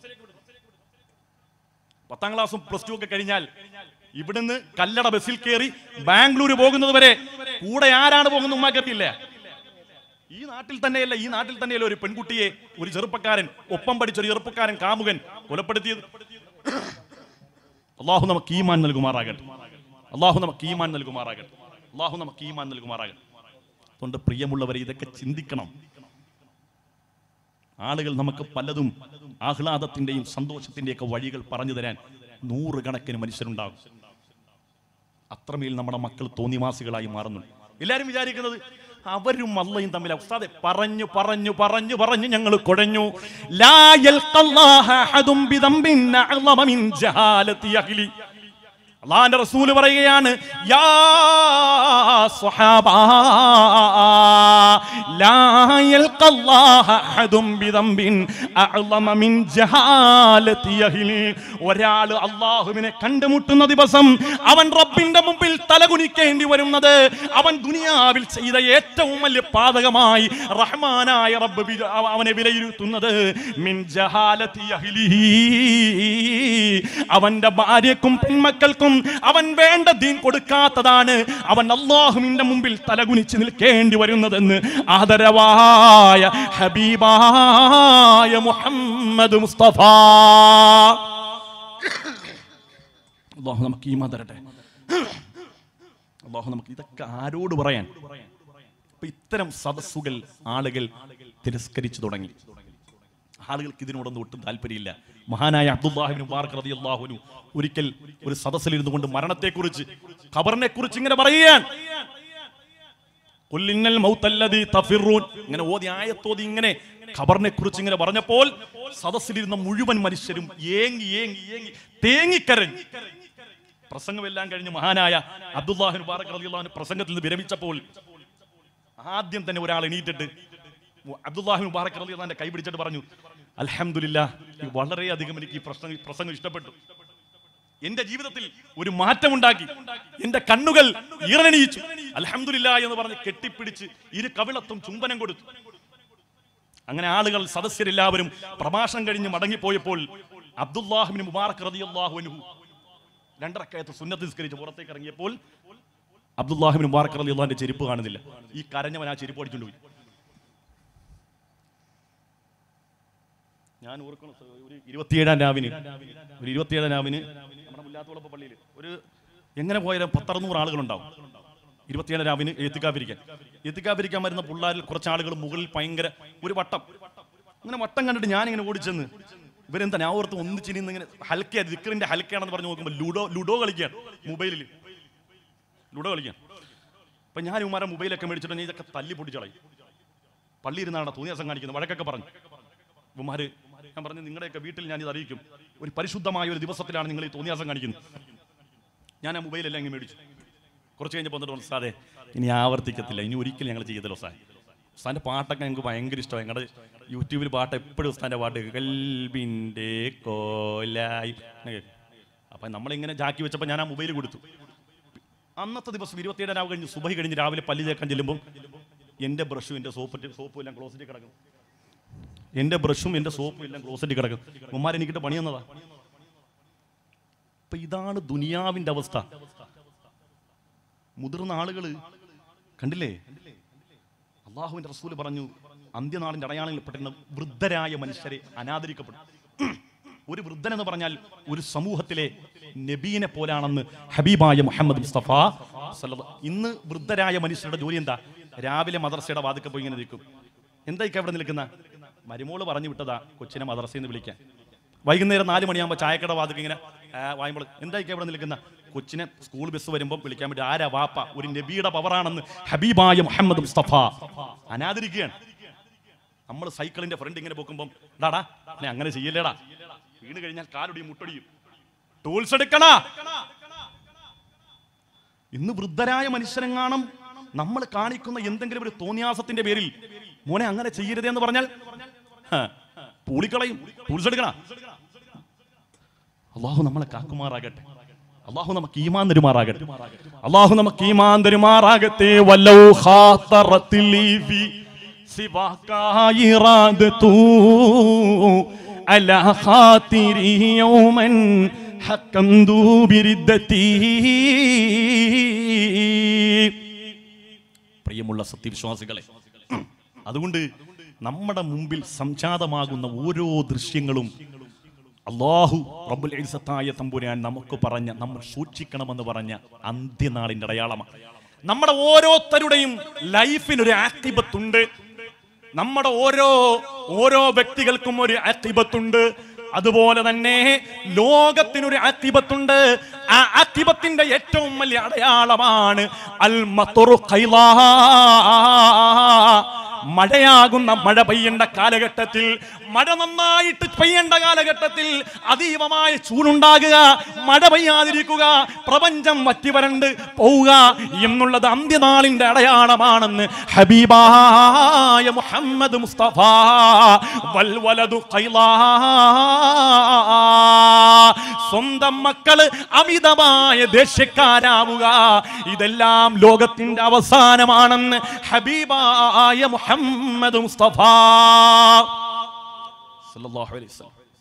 10ാം ക്ലാസും +2 ഒക്കെ കഴിഞ്ഞാൽ ഇവിടുന്ന് കല്ലട ബസ്സിൽ കയറി ബാംഗ്ലൂർ പോകുന്നത് വരെ കൂടെ ആരാണ് പോകുന്നത് ഉമ്മാക്കറിയില്ല. ഈ നാട്ടിൽ തന്നെയല്ല ഒരു പെൺകുട്ടിയെ ഒരു ചെറുപ്പക്കാരൻ, ഒപ്പം പഠിച്ചൊരു ചെറുപ്പക്കാരൻ കാമുകൻ കൊലപ്പെടുത്തിയത്. അള്ളാഹു നമുക്ക് ഈമാൻ നൽകുമാറാകട്ടെ. അതുകൊണ്ട് പ്രിയമുള്ളവരെ, ഇതൊക്കെ ചിന്തിക്കണം. ആളുകൾ നമുക്ക് പലതും ആഹ്ലാദത്തിന്റെയും സന്തോഷത്തിന്റെയൊക്കെ വഴികൾ പറഞ്ഞു തരാൻ 100 കണക്കിന് മനുഷ്യരുണ്ടാകും. അത്രമേൽ നമ്മുടെ മക്കൾ തോന്നിവാസികളായി മാറുന്നു. എല്ലാവരും വിചാരിക്കുന്നത് അവരും അള്ളയും തമ്മിൽ ഉസ്താദെ പറഞ്ഞു പറഞ്ഞു പറഞ്ഞു പറഞ്ഞു ഞങ്ങൾ കുഴഞ്ഞു. ലാ യൽഖല്ലാഹ അഹദും ബിദംബിൻ അഅ്ളമ മിൻ ജഹാലത്തി അഹ്ലി. അല്ലാഹുവിന്റെ റസൂൽ പറയുകയാണ്, യാ സ്വഹാബാ ലാ യൽഖല്ലാഹ അഹദും ബിദംബിൻ അഅ്ളമ മിൻ ജഹാലത്തി അഹ്ലി. ഒരാൾ അല്ലാഹുവിനെ കണ്ടുമുട്ടുന്ന ദിവസം അവൻ റബ്ബിന്റെ മുമ്പിൽ തലകുനിക്കേണ്ടി വരുന്നത് അവൻ ദുനിയാവിൽ ചെയ്ത ഏറ്റവും വലിയ പാതകമായി റഹ്മാനായ റബ്ബ് അവനെ വിലയിരുത്തുന്നത് മിൻ ജഹാലത്തി അഹ്ലിഹി. അവന്റെ ഭാര്യക്കും പെൺമക്കൾക്കും അവൻ വേണ്ട ദീൻ കൊടുക്കാത്തതാണ് അവൻ അല്ലാഹുവിന്റെ മുമ്പിൽ തലകുനിച്ച് നിൽക്കേണ്ടി വരുന്നതെന്ന് ആദരവായ ഹബീബായ മുഹമ്മദ് മുസ്തഫ. അല്ലാഹു നമുക്ക് ഈമാൻ തരട്ടെ. അല്ലാഹു നമുക്ക് ഇതൊക്കെ ആരോട് പറയാൻ? ഇത്തരം സദസ്സുകൾ ആളുകൾ തിരസ്കരിച്ചു തുടങ്ങി. ആളുകൾക്ക് ഇതിനോടൊന്നും ഒട്ടും താല്പര്യമില്ല. മഹാനായ അബ്ദുല്ലാഹി ഇബ്നു മുബാറക് റളിയല്ലാഹു അൻഹു ഒരിക്കൽ ഒരു സദസ്സിലിരുന്നു കൊണ്ട് മരണത്തെക്കുറിച്ച്, ഖബറിനെ കുറിച്ച് ഇങ്ങനെ പറയുകയാണ്. ഖുൽ ഇന്നൽ മൗതല്ലദീ തഫിറൂൻ, ഇങ്ങനെ ഓതി ആയത്തോതി ഇങ്ങനെ ഖബറിനെ കുറിച്ച് ഇങ്ങനെ പറഞ്ഞപ്പോൾ സദസ്സിലിരുന്ന മുഴുവൻ മനുഷ്യരും ഏങ്ങി ഏങ്ങി ഏങ്ങി തേങ്ങിക്കരഞ്ഞു. പ്രസംഗമെല്ലാം കഴിഞ്ഞ് മഹാനായ അബ്ദുല്ലാഹി ഇബ്നു മുബാറക് റളിയല്ലാഹു അൻഹു പ്രസംഗത്തിൽ നിന്ന് വിരമിച്ചപ്പോൾ ആദ്യം തന്നെ ഒരാൾ എണീറ്റിട്ട് അബ്ദുല്ലാഹി ഇബ്നു മുബാറക് റളിയല്ലാഹു അൻഹു കൈ പിടിച്ചിട്ട് പറഞ്ഞു, അൽഹംദുലില്ലാഹ്, വളരെയധികം എനിക്ക് ഈ പ്രസംഗം ഇഷ്ടപ്പെട്ടു. എന്റെ ജീവിതത്തിൽ ഒരു മാറ്റമുണ്ടാക്കി. എന്റെ കണ്ണുകൾ ഈറനണിയിച്ചു. അൽഹംദുലില്ലാഹ് എന്ന് പറഞ്ഞ് കെട്ടിപ്പിടിച്ച് ഇരു കവിളത്തും ചുംബനം കൊടുത്തു. അങ്ങനെ ആളുകൾ സദസ്യരെല്ലാവരും പ്രഭാഷണം കഴിഞ്ഞ് മടങ്ങിപ്പോയപ്പോൾ അബ്ദുല്ലാഹി ഇബ്നു മുബാറക് റളിയല്ലാഹു അൻഹു 2 റക്അത്ത് സുന്നത്ത് നിസ്കരിച്ച് പുറത്തേക്ക് ഇറങ്ങിയപ്പോൾ അബ്ദുല്ലാഹി ഇബ്നു മുബാറക് റളിയല്ലാഹു അൻഹുവിന്റെ ചെരുപ്പ് കാണുന്നില്ല. ഈ കരഞ്ഞവൻ ആ ചെരുപ്പ് അടിച്ചുകൊണ്ട് പോയി. ഞാൻ ഓർക്കണം, ഒരു 27-ാം രാവിന് നമ്മുടെ മുല്ലാത്തോളപ്പ പള്ളിയിൽ ഒരു എങ്ങനെ പോയാലും 10-600 ആളുകളുണ്ടാവും. 27-ാം രാവിന് എത്തിക്കാതിരിക്കാൻ വരുന്ന പിള്ളേരിൽ കുറച്ച് ആളുകൾ മുകളിൽ ഭയങ്കര ഒരു വട്ടം, അങ്ങനെ വട്ടം കണ്ടിട്ട് ഞാനിങ്ങനെ ഓടിച്ചെന്ന് ഇവരെന്താ ഞാൻ ഓർത്ത് ഒന്നിച്ചിരുന്ന് ഇങ്ങനെ ഹൽക്കയാണ്, ദിക്റിന്റെ ഹൽക്കയാണെന്ന് പറഞ്ഞ് നോക്കുമ്പോൾ ലുഡോ കളിക്കുകയാണ്, മൊബൈലിൽ ലുഡോ കളിക്കാൻ. അപ്പൊ ഞാൻ ഉമാരെ മൊബൈലൊക്കെ മേടിച്ചിട്ട് ഇതൊക്കെ തല്ലി പൊട്ടിച്ചളയും. പള്ളി ഇരുന്നാണ് തോന്നിയാസം കാണിക്കുന്നത്, വഴക്കൊക്കെ പറഞ്ഞു. ഉമാര് ഞാൻ പറഞ്ഞു, നിങ്ങളുടെയൊക്കെ വീട്ടിൽ ഞാൻ ഇത് അറിയിക്കും, ഒരു പരിശുദ്ധമായ ഒരു ദിവസത്തിലാണ് നിങ്ങൾ ഈ തോന്നിയാസം കാണിക്കുന്നത്. ഞാൻ ആ മൊബൈലെല്ലാം ഇങ്ങനെ മേടിച്ചു. കുറച്ച് കഴിഞ്ഞപ്പോൾ വന്നിട്ട് സാറേ ഇനി ആവർത്തിക്കത്തില്ല, ഇനി ഒരിക്കലും ഞങ്ങൾ ചെയ്തല്ലോ സാർ. ഉസ്താന്റെ പാട്ടൊക്കെ ഞങ്ങൾക്ക് ഭയങ്കര ഇഷ്ടമായി. ഞങ്ങളുടെ യൂട്യൂബിൽ പാട്ട് എപ്പോഴും ഉസ്താന്റെ പാട്ട് കൽബിന്റെ കോലായി. അപ്പം നമ്മളിങ്ങനെ ജാക്കി വെച്ചപ്പോൾ ഞാൻ ആ മൊബൈൽ കൊടുത്തു. അന്നത്തെ ദിവസം 27 രാവ് കഴിഞ്ഞ് സുബഹി കഴിഞ്ഞ് രാവിലെ പല്ല് തേക്കാൻ ചെല്ലുമ്പോൾ എൻ്റെ ബ്രഷും എൻ്റെ സോപ്പും എല്ലാം ക്ലോസറ്റിൽ കിടക്കും. എൻ്റെ ബ്രഷും എൻ്റെ സോപ്പും എല്ലാം ക്ലോസറ്റിൽ കിടക്കും. ഉമ്മാർ എനിക്കിട്ട് പണി തന്നതാ. അപ്പൊ ഇതാണ് ദുനിയാവിന്റെ അവസ്ഥ. മുതിർന്ന ആളുകൾ കണ്ടില്ലേ, അള്ളാഹുവിന്റെ റസൂൽ പറഞ്ഞു, അന്ത്യനാളിന്റെ അടയാളങ്ങളിൽപ്പെട്ടിരുന്ന വൃദ്ധരായ മനുഷ്യരെ അനാദരിക്കപ്പെടും. ഒരു വൃദ്ധൻ എന്ന് പറഞ്ഞാൽ ഒരു സമൂഹത്തിലെ നബീനെ പോലാണെന്ന് ഹബീബായ മുഹമ്മദ് മുസ്തഫ സല്ലല്ലാഹു. ഇന്ന് വൃദ്ധരായ മനുഷ്യരുടെ ജോലി എന്താ? രാവിലെ മദ്രസയുടെ വാതിൽക്ക് പോയി ഇങ്ങനെ നിൽക്കും. എന്തായിക്കാ ഇവിടെ നിൽക്കുന്ന? മരുമോള് പറഞ്ഞു വിട്ടതാ കൊച്ചിനെ മദ്രസയിൽ നിന്ന് വിളിക്കാൻ. വൈകുന്നേരം 4 മണിയാകുമ്പോൾ ചായക്കട വാതിൽക്ക് ഇങ്ങനെ വായുമ്പോൾ എന്തായിക്കാ ഇവിടെ നിൽക്കുന്ന? കൊച്ചിനെ സ്കൂൾ ബസ് വരുമ്പോൾ വിളിക്കാൻ വേണ്ടി. ആരാ? വാപ്പ. ഒരു നബിയുടെ പവറാണെന്ന് ഹബീബായ മുഹമ്മദ് മുസ്തഫ അനാദരിക്കുകയാണ്. നമ്മൾ സൈക്കിളിന്റെ ഫ്രണ്ട് ഇങ്ങനെ പോക്കുമ്പോൾ ഡാടാ അങ്ങനെ ചെയ്യല്ലേടാ, വീണ് കഴിഞ്ഞാൽ കാലൊടിയും മുട്ടടിയും, ടൂൾസ് എടുക്കണ. ഇന്ന് വൃദ്ധരായ മനുഷ്യരെങ്ങാണം നമ്മൾ കാണിക്കുന്ന എന്തെങ്കിലും ഒരു തോന്നിയാസത്തിന്റെ പേരിൽ മോനെ അങ്ങനെ ചെയ്യരുതേ എന്ന് പറഞ്ഞാൽ പൂളിക്കളയും. ടൂൾസ് എടുക്കണ. അള്ളാഹു നമ്മളെ കാക്കുമാറാകട്ടെ. അള്ളാഹു നമുക്ക് ഈമാൻ തരുമാറാകട്ടെ. അള്ളാഹു നമുക്ക് ഈമാൻ തരുമാറാകട്ടെ. വലൗ ഖാതറത്തിൽ സിവാകാ ഇറാദതു അലാ ഖാതിരി യൗമൻ ഹക്കംതു ബിരിദ്ദതി. പ്രിയമുള്ള സത്യവിശ്വാസികളെ, അതുകൊണ്ട് നമ്മുടെ മുമ്പിൽ സംജാതമാകുന്ന ഓരോ ദൃശ്യങ്ങളും അല്ലാഹു റബ്ബുൽ ഇസ്സത്തായ തമ്പുരാൻ നമുക്ക് പറഞ്ഞ, നമ്മൾ സൂക്ഷിക്കണമെന്ന് പറഞ്ഞ അന്ത്യനാളിന്റെ അടയാളമാണ്. നമ്മുടെ ഓരോരുത്തരുടെയും ലൈഫിനൊരു ആഖിബത്തുണ്ട്. നമ്മുടെ ഓരോ വ്യക്തികൾക്കും ഒരു ആഖിബത്തുണ്ട്. അതുപോലെ തന്നെ ലോകത്തിനൊരു ആഖിബത്തുണ്ട്. ആ ആഖിബത്തിന്റെ ഏറ്റവും വലിയ അടയാളമാണ് അൽ മത്റു ഖൈലാ. മഴയാകുന്ന മഴ പെയ്യേണ്ട കാലഘട്ടത്തിൽ, മഴ നന്നായിട്ട് പെയ്യേണ്ട കാലഘട്ടത്തിൽ അതീവമായ ചൂടുണ്ടാകുക, മഴ പെയ്യാതിരിക്കുക, പ്രപഞ്ചം വറ്റിവരണ്ട് പോവുക എന്നുള്ളത് അന്ത്യനാളിന്റെ അടയാളമാണെന്ന് ഹബീബായ മുഹമ്മദ് മുസ്തഫ വൽ വലദു ഖൈലാ. സ്വന്തം മക്കള് അമിതമായ ദേഷ്യക്കാരാവുക, ഇതെല്ലാം ലോകത്തിന്റെ അവസാനമാണെന്ന് ഹബീബായ മുഹമ്മദ് മുസ്തഫ സല്ലല്ലാഹു അലൈഹി വസല്ലം